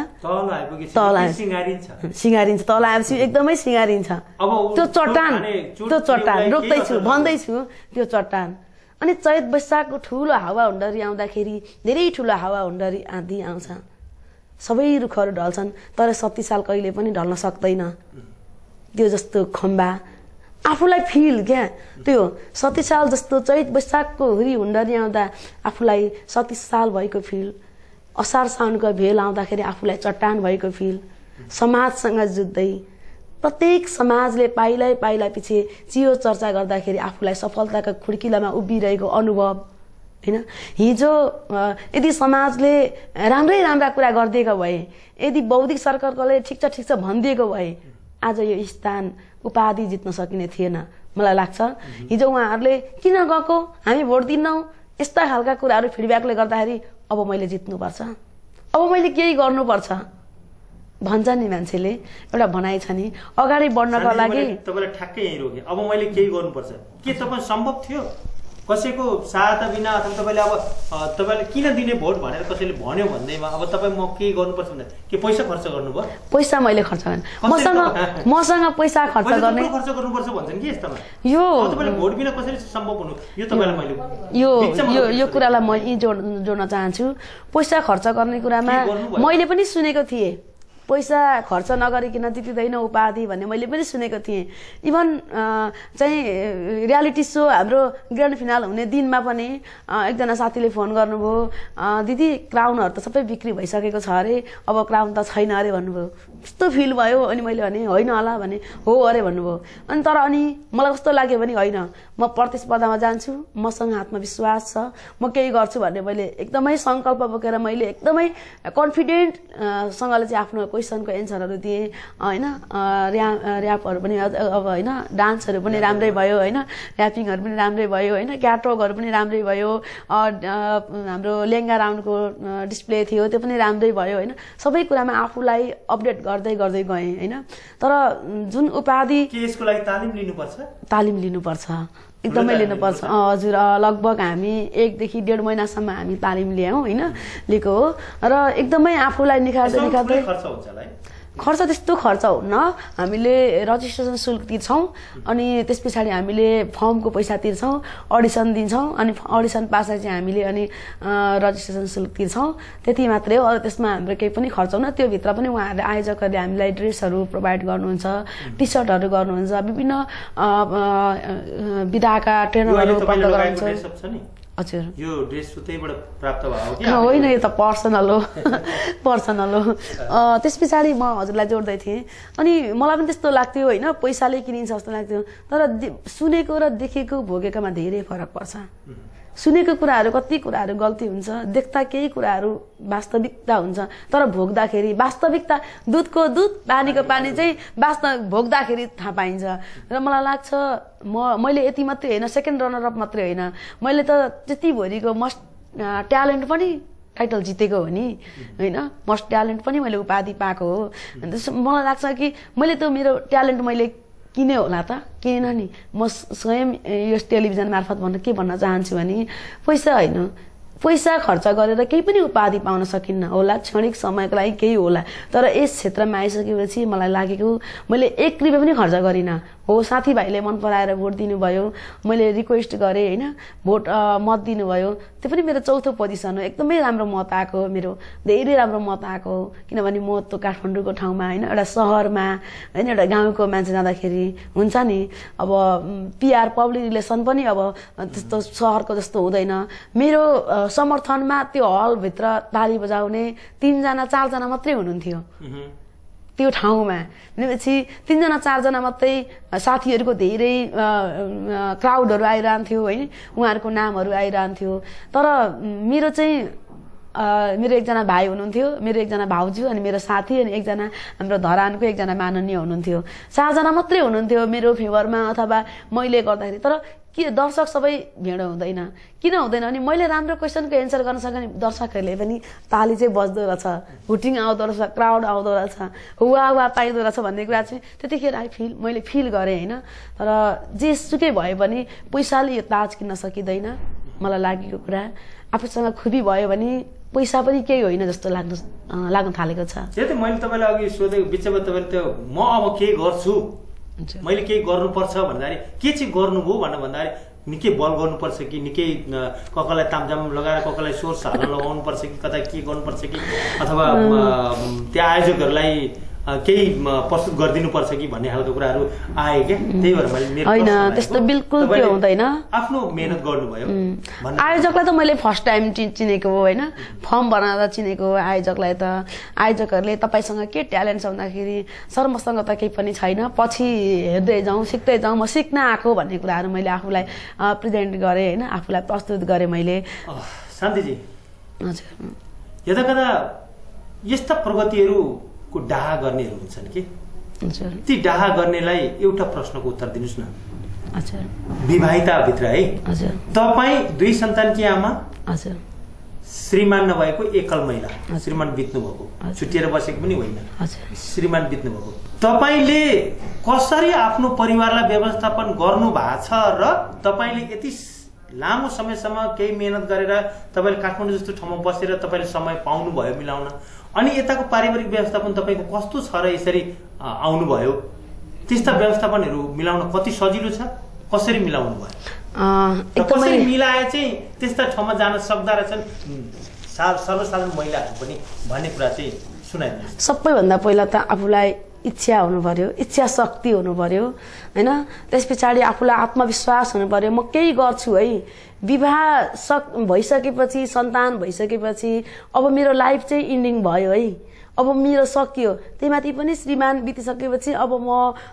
तल सिँगारिन्छ, तल आएपछि एकदमै सिँगारिन्छ। त्यो चट्टान, त्यो चट्टान रोक्दैछु, भन्दैछु, त्यो चट्टान अनि चैत वैशाखको ठुलो हावा हुन्डरी आउँदाखेरि धेरै ठुलो हावा हुन्डरी आँधी आउँछ, सबै रुखहरू ढल्छन्, तर शक्तिशाल कहिले पनि ढल्न सक्दैन। त्यो जस्तो खम्बा आफूलाई फिल क्या, त्यो शक्तिशाल जस्तो चैत वैशाखको हुरी हुन्डरी आउँदा आफूलाई शक्तिशाल भएको फिल, असार साउनको भेल आउँदाखेरि आफूलाई चट्टान भएको फिल, समाजसँग जुझ्दै प्रत्येक समाजले पाइला पाइला पछि चियो चर्चा गर्दाखेरि आफूलाई सफलताको खुड्किलामा उभिरहेको अनुभव हैन। हिजो यदि समाजले राम्रै राम्रा कुरा गरिदिएको भए, यदि बौद्धिक सर्कलले ठिक छ ठिक छ भनिदिएको भए आज यो स्थान उपाधि जित्न सकिने थिएन मलाई लाग्छ। हिजो उहाँहरूले किन गएको, हामी भोट दिन्नौँ, यस्ता खालका कुराहरू फिडब्याकले गर्दाखेरि अब मैले जित्नुपर्छ, अब मैले केही गर्नुपर्छ भन्छ नि मान्छेले, एउटा भनाइ छ नि। अगाडि बढ्नको लागि तपाईँलाई ठ्याक्कै यहीँ रोके, अब मैले केही गर्नुपर्छ। के तपाईँ सम्भव थियो कसैको सहायता बिना, अथवा तपाईँले अब तपाईँले किन दिने भोट भनेर कसैले भन्यो भन्दैमा अब तपाईँ म केही गर्नुपर्छ भने के पैसा खर्च गर्नुभयो? पैसा मैले खर्च गरेँ, मसँग मसँग पैसा खर्च गर्ने खर्च गर्नुपर्छ भन्छन् कि यस्तामा। यो तपाईँले भोट बिना कसरी सम्भव हुनु, यो तपाईँलाई मैले यो यो यो कुरालाई म यी जोड जोड्न चाहन्छु। पैसा खर्च गर्ने कुरामा मैले पनि सुनेको थिएँ, पैसा खर्च नगरिकन जितिँदैन उपाधि भन्ने मैले पनि सुनेको थिएँ। इभन चाहिँ रियालिटी सो हाम्रो ग्रान्ड फिनाल हुने दिनमा पनि एकजना साथीले फोन गर्नुभयो, दिदी क्राउनहरू त सबै बिक्री भइसकेको छ अरे, अब क्राउन त छैन अरे भन्नुभयो। कस्तो फिल भयो, अनि मैले भने होइन होला भने हो अरे भन्नुभयो। अनि तर अनि मलाई कस्तो लाग्यो भने होइन, म प्रतिस्पर्धामा जान्छु, मसँग आत्मविश्वास छ, म केही गर्छु भन्ने मैले एकदमै सङ्कल्प बोकेर मैले एकदमै कन्फिडेन्टसँगले चाहिँ आफ्नो क्वेसनको एन्सरहरू दिएँ होइन। ऱ्या ऱ्यापहरू पनि अब होइन, डान्सहरू पनि राम्रै भयो होइन, ऱ्यापिङहरू पनि राम्रै भयो होइन, क्याटवकहरू पनि राम्रै भयो, हाम्रो लेङ्गा राउन्डको डिस्प्ले थियो त्यो पनि राम्रै भयो होइन। सबै कुरामा आफूलाई अपडेट गर्दै गर्दै गएँ होइन। तर जुन उपाधि यसको लागि तालिम लिनुपर्छ, तालिम लिनुपर्छ एकदमै लिनुपर्छ हजुर। लगभग हामी एकदेखि डेढ महिनासम्म हामी तालिम लियौँ होइन, लिएको हो। र एकदमै आफूलाई निखार्दै निखार्दै खर्च त्यस्तो खर्च हुन्न। हामीले रजिस्ट्रेसन शुल्क तिर्छौँ, अनि त्यस पछाडि हामीले फर्मको पैसा तिर्छौँ, अडिसन दिन्छौँ, अनि अडिसन पास चाहिँ हामीले अनि रजिस्ट्रेसन शुल्क तिर्छौँ, त्यति मात्रै हो। अरू त्यसमा हाम्रो केही पनि खर्च हुन्न। त्योभित्र पनि उहाँहरूले आयोजकहरूले हामीलाई ड्रेसहरू प्रोभाइड गर्नुहुन्छ, टी सर्टहरू गर्नुहुन्छ, विभिन्न विधाका ट्रेनरहरू उपलब्ध गराउनुहुन्छ। हजुर यो ड्रेस त्यहीबाट प्राप्त भयो कि होइन, यो त पर्सनल हो पर्सनल हो। त्यस पछाडि म हजुरलाई जोड्दै थिएँ, अनि मलाई पनि त्यस्तो लाग्थ्यो होइन, पैसाले किनिन्छ जस्तो लाग्थ्यो। तर सुनेको र देखेको भोगेकोमा धेरै फरक पर्छ। सुनेको कुराहरू कति कुराहरू गल्ती हुन्छ, देख्दा केही कुराहरू वास्तविकता हुन्छ, तर भोग्दाखेरि वास्तविकता दुधको दुध पानीको पानी चाहिँ वास्तव भोग्दाखेरि थाहा पाइन्छ। र मलाई लाग्छ म मैले यति मात्रै होइन, सेकेन्ड रनर अप मात्रै होइन, मैले त त्यति भरिको मस्ट ट्यालेन्ट पनि टाइटल जितेको हो नि होइन, मस्ट ट्यालेन्ट पनि मैले उपाधि पाएको हो। मलाई लाग्छ कि मैले त मेरो ट्यालेन्ट मैले किने होला त, किन नि। म स्वयं यो टेलिभिजन मार्फत भन्न के भन्न चाहन्छु भने पैसा होइन, पैसा खर्च गरेर केही पनि उपाधि पाउन सकिन्न होला, क्षणिक समयको लागि केही होला। तर यस क्षेत्रमा आइसकेपछि मलाई लागेको मैले एक रुपियाँ पनि खर्च गरिनँ। हो साथीभाइले मन पराएर भोट दिनुभयो, मैले रिक्वेस्ट गरेँ होइन, भोट मत दिनुभयो, त्यो पनि मेरो चौथो पोजिसन हो। एकदमै राम्रो मत आएको, मेरो धेरै राम्रो मत आएको, किनभने म त काठमाडौँको ठाउँमा होइन, एउटा सहरमा होइन, एउटा गाउँको मान्छे जाँदाखेरि हुन्छ नि अब पिआर पब्लिक रिलेसन पनि अब त्यस्तो सहरको जस्तो हुँदैन। मेरो समर्थनमा त्यो हलभित्र ताली बजाउने तिनजना चारजना मात्रै हुनुहुन्थ्यो त्यो ठाउँमा। भनेपछि तिनजना चारजना मात्रै साथीहरूको धेरै क्राउडहरू आइरहन्थ्यो होइन, उहाँहरूको नामहरू आइरहन्थ्यो। तर मेरो चाहिँ मेरो एकजना भाइ हुनुहुन्थ्यो, मेरो एकजना भाउजू, अनि मेरो साथी, अनि एकजना हाम्रो धरानको एकजना माननीय हुनुहुन्थ्यो। चारजना मात्रै हुनुहुन्थ्यो मेरो फेभरमा अथवा मैले गर्दाखेरि। तर के दर्शक सबै भेड हुँदैन, किन हुँदैन भने मैले राम्रो क्वेसनको एन्सर गर्न सक्ने दर्शकहरूले पनि ताली चाहिँ बज्दो रहेछ, हुटिङ आउँदो रहेछ, क्राउड आउँदो रहेछ, हुवा हुवा पाइदो रहेछ भन्ने कुरा चाहिँ त्यतिखेर आई फिल मैले फिल गरेँ होइन। तर जेसुकै भए पनि पैसाले यो ताज किन्न सकिँदैन मलाई लागेको कुरा। आफूसँग खुबी भयो भने पैसा पनि केही होइन जस्तो लाग्नु लाग्न थालेको छ। त्यही त मैले तपाईँलाई अघि सोधेको बिचमा तपाईँले त्यो म अब के गर्छु, मैले केही गर्नुपर्छ भन्दाखेरि के चाहिँ गर्नुभयो भनेर भन्दाखेरि निकै बल गर्नुपर्छ कि निकै ककलाई तामझाम लगाएर ककलाई सोर्स हाल्न लगाउनुपर्छ कि कता के गर्नुपर्छ कि अथवा त्यहाँ आयोजकहरूलाई केही प्रस्तुत गरिदिनुपर्छ कि भन्ने खालको कुराहरू आए क्या। त्यही भएर मैले मेरो होइन त्यस्तो बिल्कुल त्यो हुँदैन। आफ्नो मेहनत गर्नुभयो। आयोजकलाई त मैले फर्स्ट टाइम चिनेको हो होइन, फर्म बनाउँदा चिनेको हो आयोजकलाई। त आयोजकहरूले तपाईँसँग के ट्यालेन्ट छ भन्दाखेरि सर मसँग त केही पनि छैन, पछि हेर्दै जाउँ सिक्दै जाउँ, म सिक्न आएको भन्ने कुराहरू मैले आफूलाई प्रेजेन्ट गरेँ होइन, आफूलाई प्रस्तुत गरेँ मैले। शान्तिजी हजुर, यता कता यस्ता प्रगतिहरू को डाहा गर्नेहरू हुन्छन् कि ती डाहा गर्नेलाई एउटा प्रश्नको उत्तर दिनुस् न। हजुर, विवाहिताभित्र है हजुर तपाईँ दुई सन्तानकी आमा, हजुर श्रीमान नभएको एकल महिला, श्रीमान बित्नु भएको, छुट्टिएर बसेको पनि होइन, श्रीमान बित्नु भएको, तपाईँले कसरी आफ्नो परिवारलाई व्यवस्थापन गर्नु भएको छ र तपाईँले यति लामो समयसम्म केही मेहनत गरेर तपाईँले काठमाडौँ जस्तो ठाउँमा बसेर तपाईँले समय पाउनुभयो मिलाउन, अनि यताको पारिवारिक व्यवस्थापन तपाईँको कस्तो छ र यसरी आउनुभयो, त्यस्ता व्यवस्थापनहरू मिलाउन कति सजिलो छ, कसरी मिलाउनु भयो, कसरी मिलाए चाहिँ त्यस्ता ठाउँमा जान सक्दा रहेछन् सर्वसाधारण महिलाहरू पनि भन्ने कुरा चाहिँ सुनाइदिनुहोस्। सबैभन्दा पहिला त आफूलाई इच्छा हुनु पर्यो, इच्छा शक्ति हुनु पर्यो होइन, त्यस पछाडि आफूलाई आत्मविश्वास हुनु पर्यो, म केही गर्छु है। विवाह सक भइसकेपछि सन्तान भइसकेपछि अब मेरो लाइफ चाहिँ इन्डिङ भयो है, अब मेरो सकियो। त्यही माथि पनि श्रीमान बितिसकेपछि अब म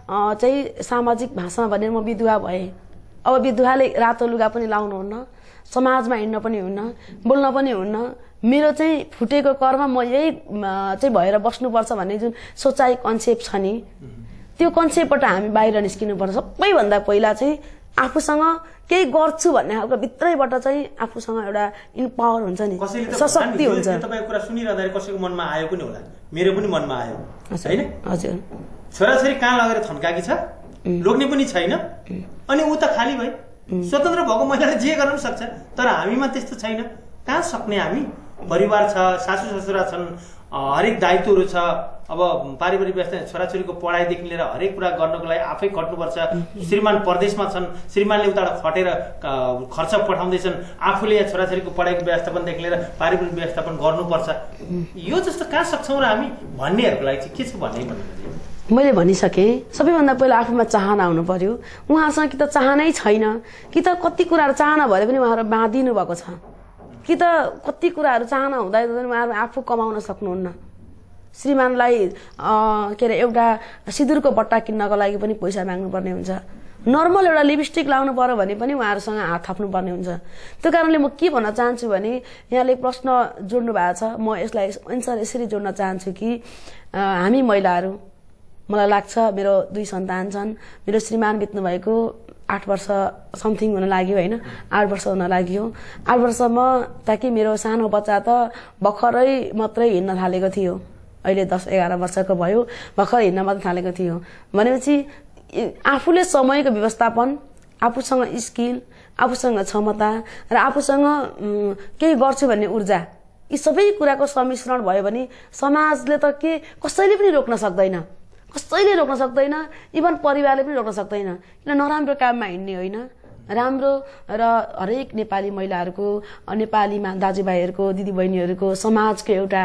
चाहिँ सामाजिक भाषामा भनेर म विधवा भएँ। अब विधवाले रातो लुगा पनि लाउनुहुन्न, समाजमा हिँड्न पनि हुन्न, बोल्न पनि हुन्न, मेरो चाहिँ फुटेको कर्म म यही चाहिँ भएर बस्नुपर्छ भन्ने जुन सोचाइ कन्सेप्ट छ नि, त्यो कन्सेप्टबाट हामी बाहिर निस्किनुपर्छ। सबैभन्दा पहिला चाहिँ आफूसँग केही गर्छु भन्ने खालको भित्रैबाट चाहिँ आफूसँग एउटा इम्पावर हुन्छ नि, सशक्ति हुन्छ। तपाईँको कुरा सुनिरहँदाखेरि कसैको मनमा आयो पनि होला, मेरो पनि मनमा आयो होइन। हजुर, छोराछोरी कहाँ लगेर थन्काकी छ, लोग्ने पनि छैन, अनि ऊ त खाली भए स्वतन्त्र भएको महिलाले जे गर्न सक्छ, तर हामीमा त्यस्तो छैन। कहाँ सक्ने हामी, परिवार छ, सासू ससुरा छन्, हरेक दायित्वहरू छ। अब पारिवारिक व्यवस्था छोराछोरीको पढाइदेखि लिएर हरेक कुरा गर्नको लागि आफै खट्नुपर्छ। श्रीमान परदेशमा छन्, श्रीमानले उताबाट खटेर खर्च पठाउँदैछन्, आफूले यहाँ छोराछोरीको पढाइको व्यवस्थापनदेखि लिएर पारिवारिक व्यवस्थापन गर्नुपर्छ। यो जस्तो कहाँ सक्छौँ र हामी भन्नेहरूको लागि चाहिँ के छ भन्ने भन्नु मैले भनिसकेँ। सबैभन्दा पहिला आफूमा चाहना हुनु पर्यो। उहाँसँग कि त चाहनै छैन, कि त कति कुराहरू चाहना भए पनि उहाँहरू बाँधिनु भएको छ, कि त कति कुराहरू चाहना हुँदा उहाँहरू आफू कमाउन सक्नुहुन्न। श्रीमानलाई के अरे एउटा सिन्दुरको बट्टा किन्नको लागि पनि पैसा माग्नुपर्ने हुन्छ, नर्मल एउटा लिपस्टिक लाउनु पर्यो भने पनि उहाँहरूसँग हात थाप्नुपर्ने हुन्छ। त्यो कारणले म के भन्न चाहन्छु भने यहाँले प्रश्न जोड्नु भएको छ, म यसलाई एन्सर यसरी जोड्न चाहन्छु कि हामी महिलाहरू, मलाई लाग्छ मेरो दुई सन्तान छन्, मेरो श्रीमान बित्नु भएको आठ वर्ष समथिङ हुन लाग्यो होइन, आठ वर्ष हुन लाग्यो। आठ वर्षमा ताकि मेरो सानो बच्चा त भर्खरै मात्रै हिँड्न थालेको थियो, अहिले दस एघार वर्षको भयो, भर्खर हिँड्न मात्रै थालेको थियो। भनेपछि आफूले समयको व्यवस्थापन, आफूसँग स्किल, आफूसँग क्षमता र आफूसँग केही गर्छु भन्ने ऊर्जा, यी सबै कुराको सम्मिश्रण भयो भने समाजले त के कसैले पनि रोक्न सक्दैन, कसैले रोक्न सक्दैन, इभन परिवारले पनि रोक्न सक्दैन। किन नराम्रो काममा हिँड्ने होइन, राम्रो र हरेक नेपाली महिलाहरूको, नेपालीमा दाजुभाइहरूको, दिदीबहिनीहरूको समाजको एउटा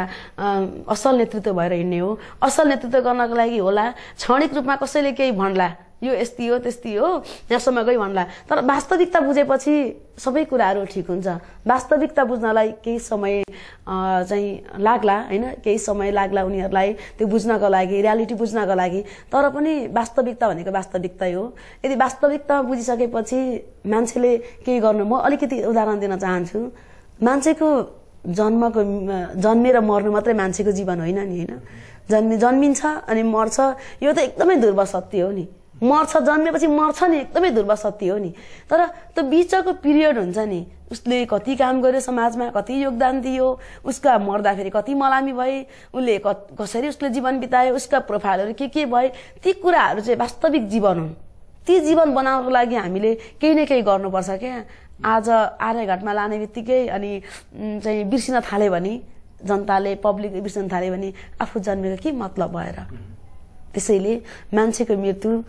असल नेतृत्व भएर हिँड्ने हो। असल नेतृत्व गर्नको लागि होला क्षणिक रूपमा कसैले केही भन्ला, यो यस्ती हो त्यस्ती हो यहाँसम्म गई भन्ला, तर वास्तविकता बुझेपछि सबै कुराहरू ठिक हुन्छ। वास्तविकता बुझ्नलाई केही समय चाहिँ लाग्ला होइन, केही समय लाग्ला उनीहरूलाई त्यो बुझ्नको लागि, रियालिटी बुझ्नको लागि, तर पनि वास्तविकता भनेको वास्तविकतै हो। यदि वास्तविकता बुझिसकेपछि मान्छेले केही गर्नु, म अलिकति उदाहरण दिन चाहन्छु। मान्छेको जन्मको जन्मेर मर्नु मात्रै मान्छेको जीवन होइन नि होइन, जन्मि जन्मिन्छ अनि मर्छ, यो त एकदमै ध्रुव सत्य हो नि। मर्छ, जन्मेपछि मर्छ नि, एकदमै ध्रुव सत्य हो नि। तर त्यो बिचको पिरियड हुन्छ नि, उसले कति काम गर्यो समाजमा, कति योगदान दियो, उसका मर्दाखेरि कति मलामी भए, उसले कसरी उसले जीवन बितायो, उसका प्रोफाइलहरू के के भए, ती कुराहरू चाहिँ वास्तविक जीवन हुन्। ती जीवन बनाउनको लागि हामीले केही न केही गर्नुपर्छ क्या। आज आर्यघाटमा लाने बित्तिकै अनि चाहिँ बिर्सिन थाल्यो भने, जनताले पब्लिक बिर्सिन थाल्यो भने आफू जन्मेको के मतलब भएर। त्यसैले मान्छेको मृत्यु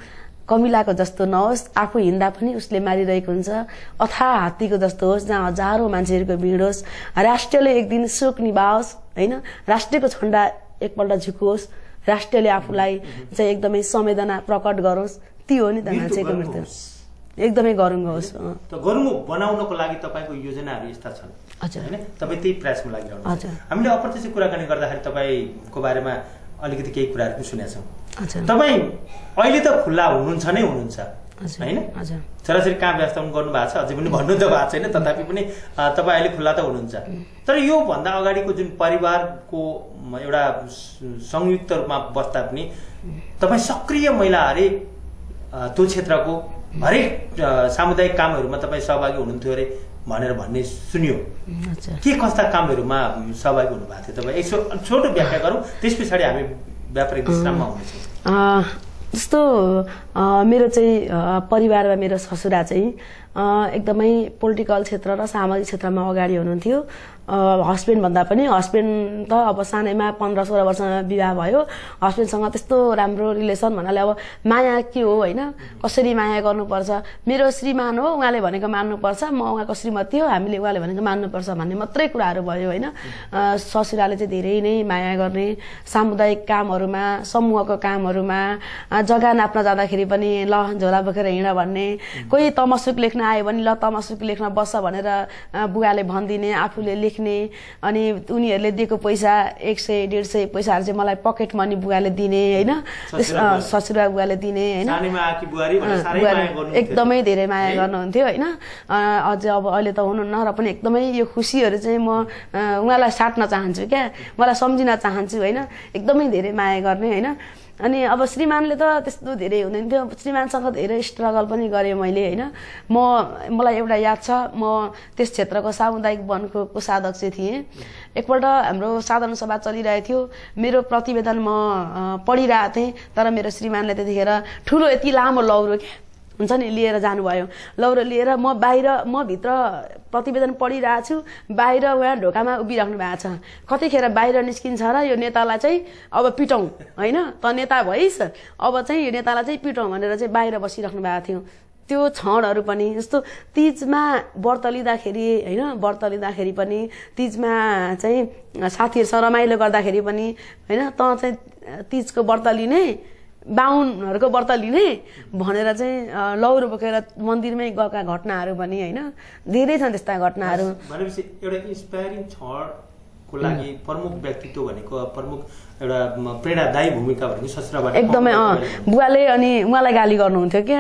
कमिलाको जस्तो नहोस्, आफू हिँड्दा पनि उसले मारिरहेको हुन्छ, अथाह हात्तीको जस्तो होस् जहाँ हजारौं मान्छेहरूको भिड होस्, राष्ट्रले एक दिन शोक निभाओस् होइन, राष्ट्रको झण्डा एकपल्ट झुकोस्, राष्ट्रले आफूलाई चाहिँ एकदमै संवेदना प्रकट गरोस्, त्यो हो नि त मान्छेको मृत्यु। एकदमै गरुङ्गो होस्। त गरुङ्गो बनाउनको लागि तपाईँको योजनाहरू यस्ता छन् होइन, तपाईँ त्यही प्रयासमा लागिरहनुहुन्छ। हामीले अप्रत्यक्ष कुराकानी गर्दाखेरि तपाईँको बारेमा अलिकति केही कुराहरू पनि सुनेका छौँ। तपाईँ अहिले त खुल्ला हुनुहुन्छ नै हुनुहुन्छ होइन, छोराछोरी काम व्यवस्थापन गर्नु भएको छ, अझै पनि भन्नु त भएको छैन, तथापि पनि तपाईँ अहिले खुल्ला त हुनुहुन्छ। तर यो भन्दा अगाडिको जुन परिवारको एउटा संयुक्त रूपमा बस्दा पनि तपाईँ सक्रिय महिला हरेक त्यो क्षेत्रको हरेक सामुदायिक कामहरूमा तपाईँ सहभागी हुनुहुन्थ्यो अरे भनेर भन्ने सुनियो। के कस्ता कामहरूमा सहभागी हुनुभएको थियो तपाईँ? एक छोटो व्याख्या गरौँ, त्यस पछाडि हामी व्यापारिक विश्राममा हुनेछौँ। जस्तो मेरो चाहिँ परिवारमा मेरो ससुरा चाहिँ एकदमै पोलिटिकल क्षेत्र र सामाजिक क्षेत्रमा अगाडि हुनुहुन्थ्यो। हस्बेन्ड भन्दा पनि हस्बेन्ड त अब सानैमा पन्ध्र सोह्र वर्षमा विवाह भयो, हस्बेन्डसँग त्यस्तो राम्रो रिलेसन भन्नाले अब माया के हो होइन, कसरी माया गर्नुपर्छ, मेरो श्रीमान हो उहाँले भनेको मान्नुपर्छ, म उहाँको श्रीमती हो हामीले उहाँले भनेको मान्नुपर्छ भन्ने मात्रै कुराहरू भयो होइन। ससुराले चाहिँ धेरै नै माया गर्ने, सामुदायिक कामहरूमा समूहको कामहरूमा जग्गा नाप्न जाँदाखेरि पनि ल झोला बोकेर हिँड भन्ने, कोही तमसुक लेख्न आयो भने ल तमसुक लेख्न बस्छ भनेर बुवाले भनिदिने, आफूले लेख्ने, अनि उनीहरूले दिएको पैसा एक सय डेढ सय पैसाहरू चाहिँ मलाई पकेट मनी बुवाले दिने होइन, ससुरा बुवाले दिने होइन, एकदमै धेरै माया गर्नुहुन्थ्यो होइन। अझै अब अहिले त हुनुहुन्न र पनि एकदमै यो खुसीहरू चाहिँ म उहाँलाई साट्न चाहन्छु क्या, मलाई सम्झिन चाहन्छु होइन, एकदमै धेरै माया गर्ने होइन। अनि अब श्रीमानले त त्यस्तो धेरै हुँदैन थियो, श्रीमानसँग धेरै स्ट्रगल पनि गरेँ मैले होइन। म मलाई एउटा याद छ, म त्यस क्षेत्रको सामुदायिक वनको कोषाध्यक्ष थिएँ। एकपल्ट हाम्रो साधारण सभा चलिरहेको थियो, मेरो प्रतिवेदन म पढिरहेको थिएँ, तर मेरो श्रीमानले त्यतिखेर ठुलो यति लामो लौरो के हुन्छ नि लिएर जानुभयो, लौरो लिएर म बाहिर म भित्र प्रतिवेदन पढिरहेको छु, बाहिर उहाँ ढोकामा उभिराख्नु भएको छ, कतिखेर बाहिर निस्किन्छ र यो नेतालाई चाहिँ अब पिटौँ होइन, त नेता भइस् अब चाहिँ यो नेतालाई चाहिँ पिटौँ भनेर चाहिँ बाहिर बसिराख्नु भएको थियो। त्यो क्षणहरू पनि जस्तो तिजमा व्रत लिँदाखेरि होइन, व्रत लिँदाखेरि पनि तिजमा चाहिँ साथीहरूसँग रमाइलो गर्दाखेरि पनि होइन, त चाहिँ तिजको व्रत लिने बाहुनहरूको व्रत लिने भनेर चाहिँ लौरो बोकेर मन्दिरमै गएका घटनाहरू पनि होइन, धेरै छन् त्यस्ता घटनाहरू। भनेपछि एउटा इन्सपायरिङ क्षणको लागि प्रमुख व्यक्तित्व भनेको प्रमुख एउटा प्रेरणादायी भूमिका भनेको ससुराबाट एकदमै अँ बुवाले अनि उहाँलाई गाली गर्नुहुन्थ्यो क्या,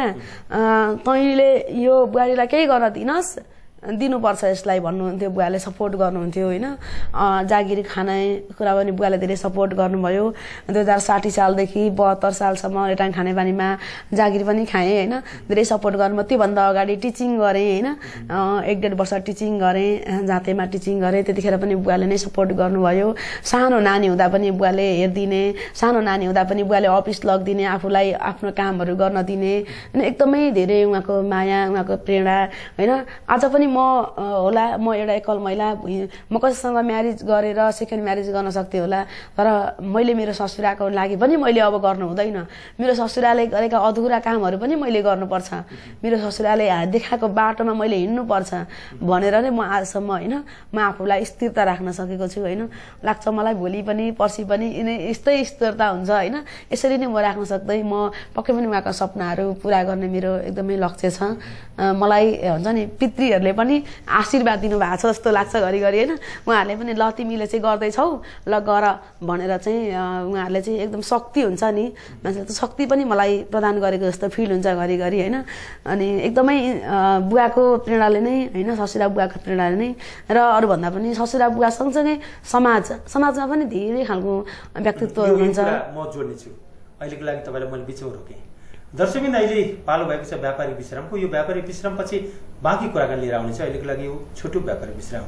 तैँले यो बुहारीलाई केही गर्न दिनस्, दिनुपर्छ यसलाई भन्नुहुन्थ्यो, बुवाले सपोर्ट गर्नुहुन्थ्यो होइन। जागिर खाने कुरा पनि बुवाले धेरै सपोर्ट गर्नुभयो। दुई हजार साठी सालदेखि बहत्तर सालसम्म रेटाङ खानेपानीमा जागिर पनि खाएँ होइन, धेरै सपोर्ट गर्नुभयो। त्योभन्दा अगाडि टिचिङ गरेँ होइन, एक डेढ वर्ष टिचिङ गरेँ, जातेमा टिचिङ गरेँ, त्यतिखेर पनि बुवाले नै सपोर्ट गर्नुभयो। सानो नानी हुँदा पनि बुवाले हेरिदिने, सानो नानी हुँदा पनि बुवाले अफिस लगिदिने, आफूलाई आफ्नो कामहरू गर्न दिने होइन, एकदमै धेरै उहाँको माया उहाँको प्रेरणा होइन। आज पनि म होला म एउटा एकल महिला, म कसैसँग म्यारिज गरेर सेकेन्ड म्यारिज गर्न सक्थेँ होला, तर मैले मेरो ससुराको लागि पनि मैले अब गर्नु हुँदैन, मेरो ससुराले गरेका अधुरा कामहरू पनि मैले गर्नुपर्छ, मेरो ससुराले देखाएको बाटोमा मैले हिँड्नुपर्छ भनेर नै म आजसम्म होइन म आफूलाई स्थिरता राख्न सकेको छु होइन। लाग्छ मलाई भोलि पनि पर्सि पनि यस्तै स्थिरता हुन्छ होइन, यसरी नै म राख्न सक्दै म पक्कै पनि उहाँका सपनाहरू पुरा गर्ने मेरो एकदमै लक्ष्य छ। मलाई हुन्छ नि पितृहरूले पनि आशीर्वाद दिनुभएको छ जस्तो लाग्छ घरिघरि होइन, उहाँहरूले पनि ल तिमीले चाहिँ गर्दैछौ ल गर भनेर चाहिँ उहाँहरूले चाहिँ एकदम शक्ति हुन्छ नि, मान्छेले त शक्ति पनि मलाई प्रदान गरेको जस्तो फिल हुन्छ घरिघरि होइन। अनि एकदमै बुवाको प्रेरणाले नै होइन, ससुरा बुवाको प्रेरणाले नै र अरूभन्दा पनि ससुरा बुवा सँगसँगै समाज समाजमा पनि धेरै खालको व्यक्तित्वहरू हुन्छ। म जोड्नेछु अहिलेको लागि तपाईँलाई मैले बिचमा रोकेँ। दर्शकबिन अहिले पालो भएको छ व्यापारिक विश्रामको, यो व्यापारिक विश्रामपछि बाँकी कुराकानी लिएर आउनेछ। अहिलेको लागि यो छोटो व्यापारिक विश्राम।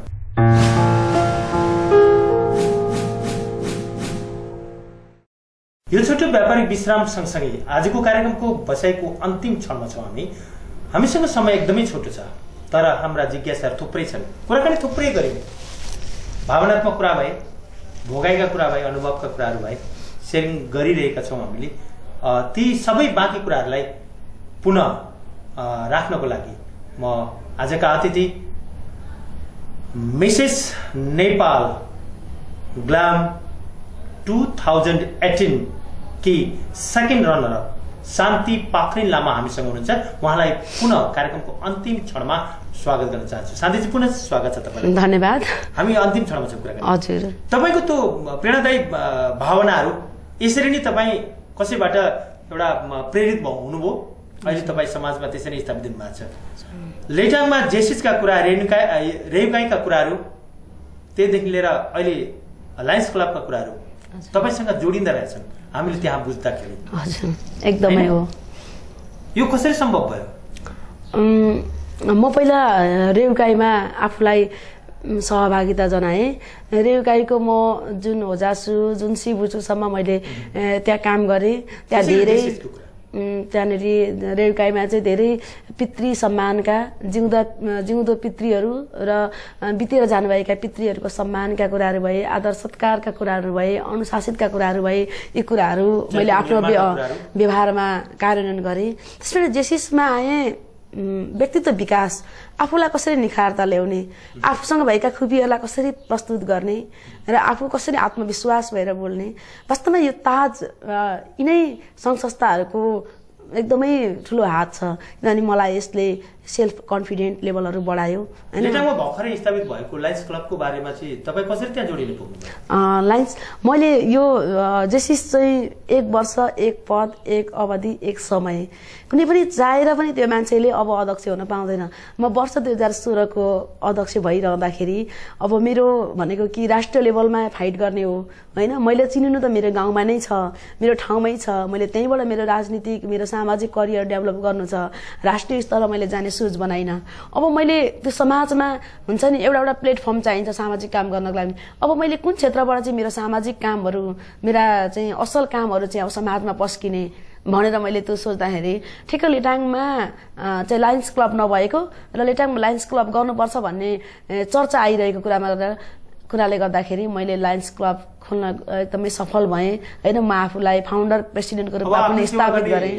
यो छोटो व्यापारिक विश्राम सँगसँगै आजको कार्यक्रमको बसाइको अन्तिम क्षणमा छौँ हामी। हामीसँग समय एकदमै छोटो छ, तर हाम्रा जिज्ञासाहरू थुप्रै छन्, कुराकानी थुप्रै गरिने, भावनात्मक कुरा भए, भोगाइका कुरा भए, अनुभवका कुराहरू भए, सेयरिङ गरिरहेका छौँ हामीले। ती सबै बाँकी कुराहरूलाई पुनः राख्नको लागि म आजका अतिथि Mrs Nepal glam two thousand eighteen की second runner up Shanti Pakhrin Lama हामीसँग हुनुहुन्छ। उहाँलाई पुनः कार्यक्रमको अन्तिम क्षणमा स्वागत गर्न चाहन्छु। शान्तिजी पुनः स्वागत छ तपाईलाई। धन्यवाद। हामी अन्तिम क्षणमा छौँ कुरा गर्न। हजुर, तपाईको त्यो प्रेरणादायी भावनाहरू यसरी नै तपाईँ कसैबाट एउटा प्रेरित हुनुभयो, अहिले तपाईँ समाजमा त्यसरी स्थापित हुनुभएको छ। लेटाङमा जेसिसका कुरा, रेणुका रेयुकाईका कुराहरू, त्यहीदेखि लिएर अहिले लायन्स क्लबका कुराहरू तपाईँसँग जोडिँदा रहेछन् हामीले त्यहाँ बुझ्दाखेरि। हजुर, एकदमै हो। यो कसरी सम्भव भयो? म पहिला रेउकाईमा आफूलाई सहभागिता जनाएँ। रेउकाईको म जुन होजासु जुन सिबुचुसम्म मैले त्यहाँ काम गरेँ। त्यहाँ धेरै त्यहाँनिर रेउकाईमा चाहिँ धेरै पितृ सम्मानका जिउँदा जिउँदो पितृहरू र बितेर जानुभएका पितृहरूको सम्मानका कुराहरू भए, आदर सत्कारका कुराहरू भए, अनुशासितका कुराहरू भए, यी कुराहरू मैले आफ्नो व्यवहारमा कार्यान्वयन गरेँ। त्यसबाट जेसिसमा आएँ। व्यक्तित्व विकास, आफूलाई कसरी निखारता ल्याउने, आफूसँग भएका खुबीहरूलाई कसरी प्रस्तुत गर्ने र आफू कसरी आत्मविश्वास भएर बोल्ने, वास्तवमा यो ताज यिनै सङ्घ संस्थाहरूको एकदमै ठुलो हात छ। किनभने मलाई यसले सेल्फ कन्फिडेन्ट लेभलहरू बढायो। लेटाङमा भर्खरै स्थापित भएको लायन्स क्लबको बारेमा चाहिँ तपाईँ कसरी त्यहाँ जोडिनु पुग्नु? लायन्स मैले यो जेसिस चाहिँ एक वर्ष एक पद एक अवधि एक समय, कुनै पनि चाहेर पनि त्यो मान्छेले अब अध्यक्ष हुन पाउँदैन। म वर्ष दुई हजार सोह्रको अध्यक्ष भइरहँदाखेरि अब मेरो भनेको कि राष्ट्रिय लेभलमा फाइट गर्ने हो होइन। मैले चिनिनु त मेरो गाउँमा नै छ, मेरो ठाउँमै छ। मैले त्यहीँबाट मेरो राजनीतिक मेरो सामाजिक करियर डेभलप गर्नु छ। राष्ट्रिय स्तरमा मैले जाने सोच बनाइन। अब मैले त्यो समाजमा हुन्छ नि एउटा एउटा प्लेटफर्म चाहिन्छ सामाजिक काम गर्नको लागि। अब मैले कुन क्षेत्रबाट चाहिँ मेरो सामाजिक कामहरू, मेरा चाहिँ असल कामहरू चाहिँ अब समाजमा पस्किने भनेर मैले त्यो सोच्दाखेरि ठिक्क लेटाङमा चाहिँ लायन्स क्लब नभएको र लेटाङमा लायन्स क्लब गर्नुपर्छ भन्ने चर्चा आइरहेको कुरामा कुराले गर्दाखेरि मैले लायन्स क्लब खोल्न एकदमै सफल भएँ होइन। म आफूलाई फाउन्डर प्रेसिडेन्टको रूपमा पनि स्थापित गरेँ।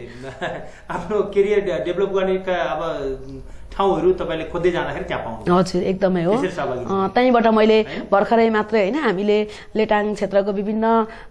आफ्नो करियर डेभलप गर्नेका अब ठाउँहरू तपाईँले खोज्दै जाँदाखेरि त्यहाँ पाउनु? हजुर, एकदमै हो। त्यहीँबाट मैले भर्खरै मात्रै होइन, हामीले लेटाङ क्षेत्रको विभिन्न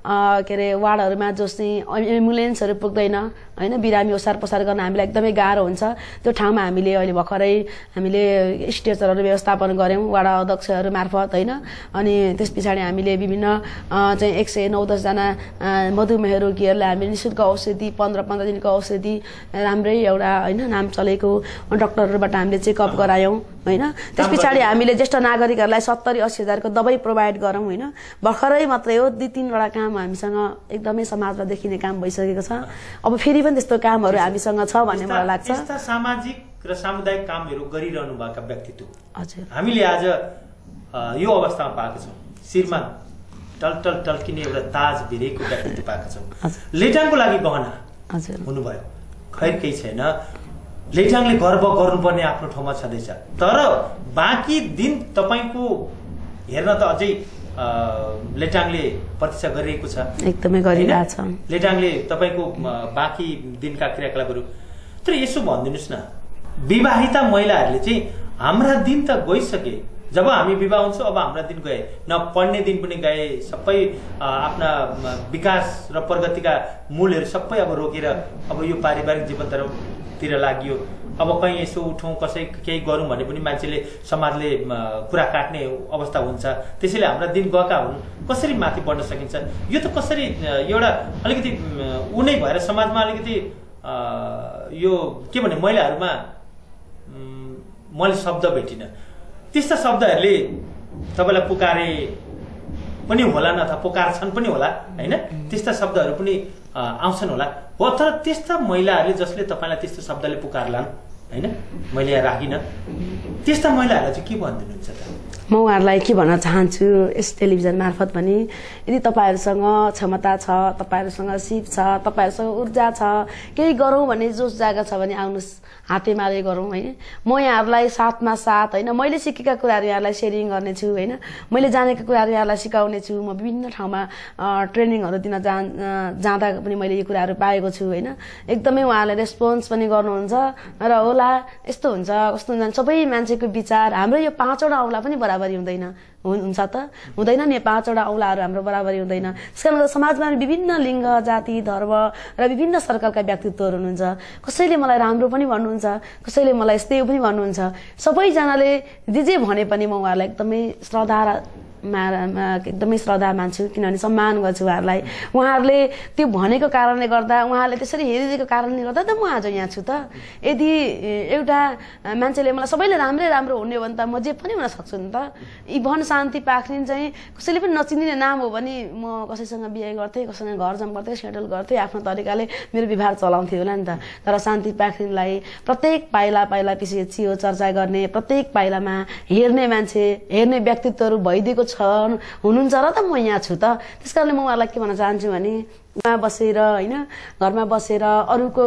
के अरे वार्डहरूमा जो चाहिँ एम्बुलेन्सहरू पुग्दैन होइन, बिरामी ओसार पसार गर्न हामीलाई एकदमै गाह्रो हुन्छ। त्यो ठाउँमा हामीले अहिले भर्खरै हामीले स्ट्रेचरहरू व्यवस्थापन गऱ्यौँ वार्ड अध्यक्षहरू मार्फत होइन। अनि त्यस पछाडि हामीले विभिन्न चाहिँ एक सय नौ दसजना मधुमेह रोगीहरूलाई हामीले निःशुल्क औषधि पन्ध्र पन्ध्र दिनको औषधि राम्रै एउटा होइन नाम चलेको डक्टरहरूबाट हामीले चेकअप गरायौँ होइन। त्यस पछाडि हामीले ज्येष्ठ नागरिकहरूलाई सत्तरी अस्सी हजारको दबाई प्रोभाइड गरौँ होइन। भर्खरै मात्रै हो दुई तिनवटा काम हामीसँग एकदमै समाजमा देखिने काम भइसकेको छ। अब फेरि पनि त्यस्तो कामहरू हामीसँग छ भन्ने मलाई लाग्छ। यस्ता सामाजिक र सामुदायिक कामहरू गरिरहनु भएका व्यक्तित्व हजुर हामीले आज यो अवस्थामा पाएका छौँ। शिरमा टल टल टल्किने एउटा ताज भिरेको व्यक्तित्व पाएका छौँ। लेटाङको लागि गहना हजुर हुनुभयो, खैर केही छैन। लेटाङले गर्व गर्नुपर्ने आफ्नो ठाउँमा छँदैछ, तर बाँकी दिन तपाईँको हेर्न त अझै लेटाङले प्रतीक्षा गरिरहेको छ, एकदमै गरिरहेको छ लेटाङले तपाईँको बाँकी दिनका क्रियाकलापहरू। तर यसो भनिदिनुहोस् न, विवाहिता महिलाहरूले चाहिँ हाम्रा दिन त गइसके, जब हामी विवाह हुन्छौँ अब हाम्रा दिन गए, न पढ्ने दिन पनि गए, सबै आफ्ना विकास र प्रगतिका मूलहरू सबै अब रोकेर अब यो पारिवारिक जीवनतिर लाग्यो। अब कहीँ यसो उठौँ कसै केही गरौँ भने पनि मान्छेले समाजले कुरा काट्ने अवस्था हुन्छ। त्यसैले हाम्रा दिन गएका हुन्, कसरी माथि बढ्न सकिन्छ? यो त कसरी एउटा अलिकति ऊ नै भएर समाजमा अलिकति यो के भने महिलाहरूमा मैले शब्द भेटिनँ, त्यस्ता शब्दहरूले तपाईँलाई पुकारे पनि होला, न त पुकारछन् पनि होला होइन, त्यस्ता शब्दहरू पनि आउँछन् होला हो। तर त्यस्ता महिलाहरूले जसले तपाईँलाई त्यस्तो शब्दले पुकारलान् होइन, मैले यहाँ राखिनँ, त्यस्ता महिलाहरूलाई चाहिँ के भनिदिनुहुन्छ त? म उहाँहरूलाई के भन्न चाहन्छु यस टेलिभिजन मार्फत पनि, यदि तपाईँहरूसँग क्षमता छ, तपाईँहरूसँग सिप छ, तपाईँहरूसँग ऊर्जा छ, केही गरौँ भन्ने जोस जागा छ भने आउनुहोस्, हातेमाले गरौँ होइन। म यहाँहरूलाई साथमा साथ होइन, मैले सिकेका कुराहरू यहाँलाई सेयरिङ गर्नेछु होइन, मैले जानेका कुराहरू यहाँलाई सिकाउने छु। म विभिन्न ठाउँमा ट्रेनिङहरू दिन जा जाँदा पनि मैले यो कुराहरू पाएको छु होइन। एकदमै उहाँहरूले रेस्पोन्स पनि गर्नुहुन्छ र होला यस्तो हुन्छ कस्तो हुन्छ सबै मान्छेको विचार हाम्रो यो पाँचवटा औँला पनि बराबरी हुँदैन हुन्छ त हुँदैन नि, पाँचवटा औँलाहरू हाम्रो बराबरी हुँदैन। त्यस कारण समाजमा विभिन्न लिङ्ग, जाति, धर्म र विभिन्न सर्कलका व्यक्तित्वहरू हुनुहुन्छ। कसैले मलाई राम्रो पनि भन्नुहुन्छ, कसैले मलाई यस्तै पनि भन्नुहुन्छ। सबैजनाले जे जे भने पनि म उहाँहरूलाई एकदमै श्रद्धा मा एकदमै श्रद्धा मान्छु, किनभने सम्मान गर्छु उहाँहरूलाई। उहाँहरूले त्यो भनेको कारणले गर्दा, उहाँहरूले त्यसरी हेरिदिएको कारणले गर्दा त म आज यहाँ छु त। यदि एउटा मान्छेले मलाई सबैले राम्रै राम्रो हुने हो भने त म जे पनि हुन सक्छु नि त। इभन शान्ति पाखरिन चाहिँ कसैले पनि नचिनिने नाम हो भने म कसैसँग बिहे गर्थेँ, कसैसँग घर जम गर्थेँ, सेटल गर्थेँ, आफ्नो तरिकाले मेरो व्यवहार चलाउँथेँ होला नि त। तर शान्ति पाखरिनलाई प्रत्येक पाइला पाइला पछि चियो चर्चा गर्ने, प्रत्येक पाइलामा हेर्ने मान्छे, हेर्ने व्यक्तित्वहरू भइदिएको छन् हुनुहुन्छ र त म यहाँ छु त। त्यस कारणले म उहाँलाई के भन्न चाहन्छु भने घरमा बसेर होइन, घरमा बसेर अरूको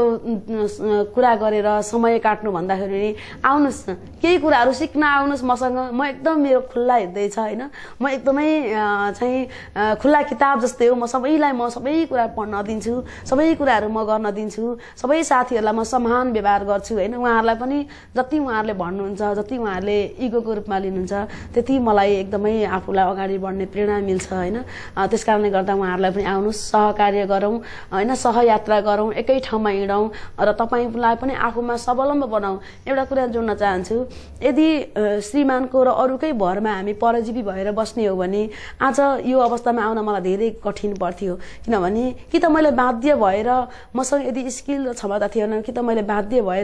कुरा गरेर समय काट्नु भन्दाखेरि आउनुहोस् न, केही कुराहरू सिक्न आउनुहोस् मसँग। म एकदम मेरो खुल्ला हृदय छ होइन, म एकदमै चाहिँ खुल्ला किताब जस्तै हो। म सबैलाई म सबै कुरा पढ्न दिन्छु, सबै कुराहरू म गर्न दिन्छु, सबै साथीहरूलाई म समान व्यवहार गर्छु होइन। उहाँहरूलाई पनि जति उहाँहरूले भन्नुहुन्छ, जति उहाँहरूले इगोको रूपमा लिनुहुन्छ, त्यति मलाई एकदमै आफूलाई अगाडि बढ्ने प्रेरणा मिल्छ होइन। त्यस कारणले गर्दा उहाँहरूलाई पनि आउनुहोस्, सहकार्य गरौँ होइन, सहयात्रा गरौँ, एकै ठाउँमा हिँडौँ र तपाईँलाई पनि आफूमा स्वावलम्ब बनाऊ। एउटा कुरा जोड्न चाहन्छु, यदि श्रीमानको र अरूकै भरमा हामी परजीवी भएर बस्ने हो भने आज यो अवस्थामा आउन मलाई धेरै कठिन पर्थ्यो। किनभने कि त मैले बाध्य भएर, मसँग यदि स्किल र क्षमता थिएन, कि त मैले बाध्य भएर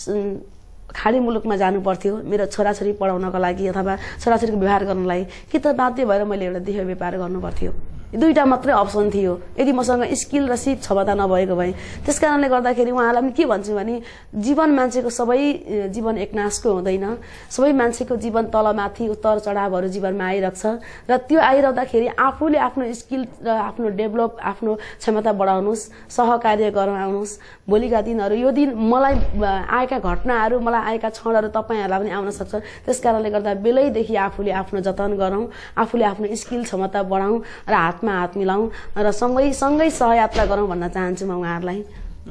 खाडी मुलुकमा जानु पर्थ्यो मेरो छोराछोरी पढाउनको लागि अथवा छोराछोरीको व्यवहार गर्नलाई, कि त बाध्य भएर मैले एउटा देह व्यापार गर्नु पर्थ्यो। दुईटा मात्रै अप्सन थियो यदि मसँग स्किल र सिप क्षमता नभएको भए। त्यस कारणले गर्दाखेरि उहाँलाई पनि के भन्छु भने जीवन मान्छेको सबै जीवन एकनासको हुँदैन, सबै मान्छेको जीवन तलमाथि उतार चढावहरू जीवनमा आइरहेछ र त्यो आइरहँदाखेरि आफूले आफ्नो स्किल र आफ्नो डेभलप, आफ्नो क्षमता बढाउनुहोस्, सहकार्य गरौँ, आउनुहोस्। भोलिका दिनहरू, यो दिन मलाई आएका घटनाहरू, मलाई आएका क्षणहरू तपाईँहरूलाई पनि आउन सक्छ। त्यस कारणले गर्दा बेलैदेखि आफूले आफ्नो जतन गरौँ, आफूले आफ्नो स्किल क्षमता बढाउँ र हातमा हात मिलाउँ र सँगै सँगै सहयात्रा गरौँ भन्न चाहन्छु म उहाँहरूलाई।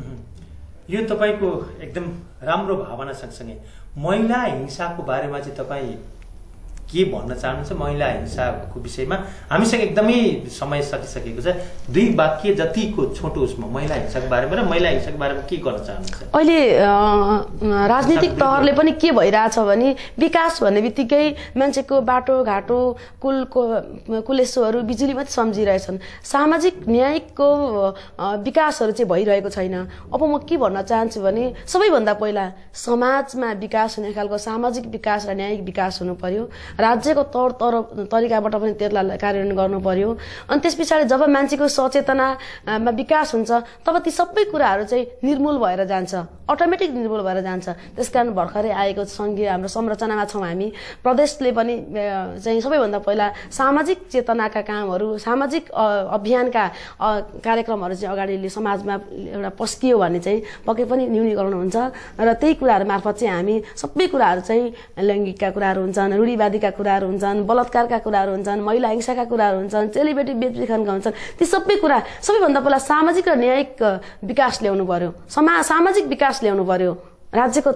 यो तपाईँको एकदम राम्रो भावना सँगसँगै महिला हिंसाको बारेमा चाहिँ तपाईँ के भन्न चाहनुहुन्छ? महिला हिंसाको विषयमा हामीसँग एकदमै समय सकिसकेको छ, दुई वाक्य जतिको छोटो उसमा महिला हिंसाको बारेमा र महिला हिंसाको बारेमा के गर्न चाहनुहुन्छ? अहिले राजनीतिक तहरले पनि के भइरहेछ भने विकास भन्ने बित्तिकै मान्छेको बाटोघाटो, कुलको कुलेश्वरहरू बिजुली मात्रै सम्झिरहेछन्, सामाजिक न्यायको विकासहरू चाहिँ भइरहेको छैन। अब म के भन्न चाहन्छु भने सबैभन्दा पहिला समाजमा विकास हुने खालको सामाजिक विकास र न्यायिक विकास हुनु पर्यो। राज्यको तौर तर तरिकाबाट पनि त्यसलाई कार्यान्वयन गर्नु पर्यो। अनि त्यस पछाडि जब मान्छेको सचेतनामा विकास हुन्छ तब ती सबै कुराहरू चाहिँ निर्मूल भएर जान्छ, अटोमेटिक निर्मूल भएर जान्छ। त्यस कारण भर्खरै आएको सङ्घीय हाम्रो संरचनामा छौँ हामी, प्रदेशले पनि चाहिँ सबैभन्दा पहिला सामाजिक चेतनाका कामहरू, सामाजिक अभियानका कार्यक्रमहरू चाहिँ अगाडि समाजमा एउटा पस्कियो भने चाहिँ पक्कै पनि न्यूनीकरण हुन्छ र त्यही कुराहरू मार्फत चाहिँ हामी सबै कुराहरू चाहिँ लैङ्गिकका कुराहरू हुन्छन्, रूढिवादीका कुराहरू हुन्छन्, बलात्कारका कुराहरू हुन्छन्, महिला हिंसाका कुराहरू हुन्छन्, चेलीबेटी बेचबिखनका हुन्छन्, ती सबै कुरा सबैभन्दा पहिला सामाजिक र न्यायिक विकास ल्याउनु पर्यो, समा सामाजिक विकास ल्याउनु पर्यो। राज्यको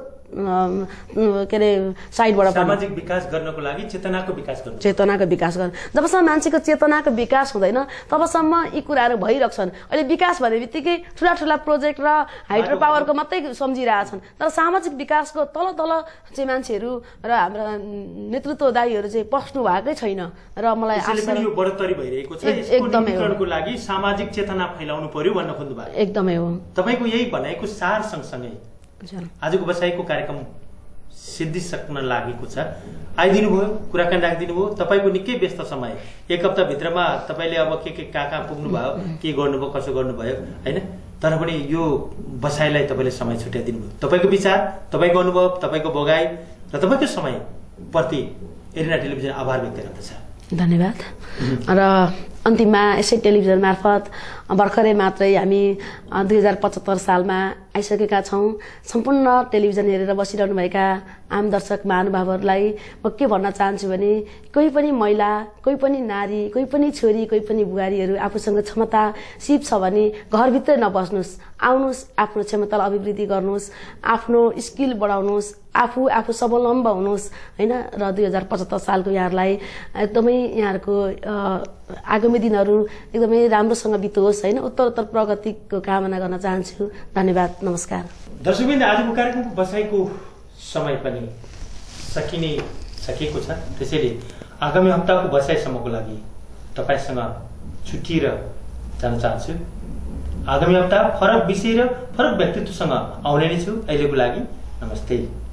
के अरे साइडबाट सामाजिक विकास गर्नको लागि चेतनाको विकास गर्नु चेतनाको विकास गर्नु जबसम्म मान्छेको चेतनाको विकास हुँदैन तबसम्म यी कुराहरू भइरहेछन्। अहिले विकास भन्ने बित्तिकै ठुला ठुला प्रोजेक्ट र हाइड्रो पावरको मात्रै सम्झिरहेछन्, तर सामाजिक विकासको तल तल चाहिँ मान्छेहरू र हाम्रा नेतृत्वदायीहरू चाहिँ पस्नु भएकै छैन र मलाई आशा यो बढोत्तरी भइरहेको छ। एकदमै को लागि सामाजिक चेतना फैलाउनु पर्यो भन्न खोज्नु भएको एकदमै हो। तपाईको यही भनाइको सार सँगसँगै आजको बसाइको कार्यक्रम सिद्धिसक्न लागेको छ। आइदिनु भयो, कुराकानी राखिदिनु भयो, तपाईँको निकै व्यस्त समय, एक हप्ताभित्रमा तपाईँले अब के के कहाँ कहाँ पुग्नु भयो, के गर्नुभयो, कसो गर्नुभयो होइन, तर पनि यो बसाइलाई तपाईँले समय छुट्याइदिनु भयो। तपाईँको विचार, तपाईँको अनुभव, तपाईँको भोगाई र तपाईँको समय प्रति एरिना टेलिभिजन आभार व्यक्त गर्दछ। धन्यवाद। र अन्तिममा यसै टेलिभिजन मार्फत भर्खरै मात्रै हामी दुई हजार पचहत्तर सालमा आइसकेका छौँ। सम्पूर्ण टेलिभिजन हेरेर बसिरहनुभएका आम दर्शक महानुभावहरूलाई म के भन्न चाहन्छु भने कोही पनि महिला, कोही पनि नारी, कोही पनि छोरी, कोही पनि बुहारीहरू आफूसँग क्षमता सिप छ भने घरभित्रै नबस्नुहोस्, आउनुहोस्, आफ्नो क्षमतालाई अभिवृद्धि गर्नुहोस्, आफ्नो स्किल बढाउनुहोस्, आफू आफू स्वावलम्ब हुनुहोस् होइन। र दुई हजार पचहत्तर सालको यहाँहरूलाई एकदमै यहाँहरूको आगामी दिनहरू एकदमै राम्रोसँग बितोस् होइन। उत्तरोत्तर प्रगतिको कामना गर्न चाहन्छु। धन्यवाद, नमस्कार। दर्शकवृन्द, आजको कार्यक्रमको बसाइको समय पनि सकिने सकिएको छ। त्यसैले आगामी हप्ताको बसाइसम्मको लागि तपाईँसँग छुट्टिएर जान चाहन्छु। आगामी हप्ता फरक विषय र फरक व्यक्तित्वसँग आउने नै छु। अहिलेको लागि नमस्ते।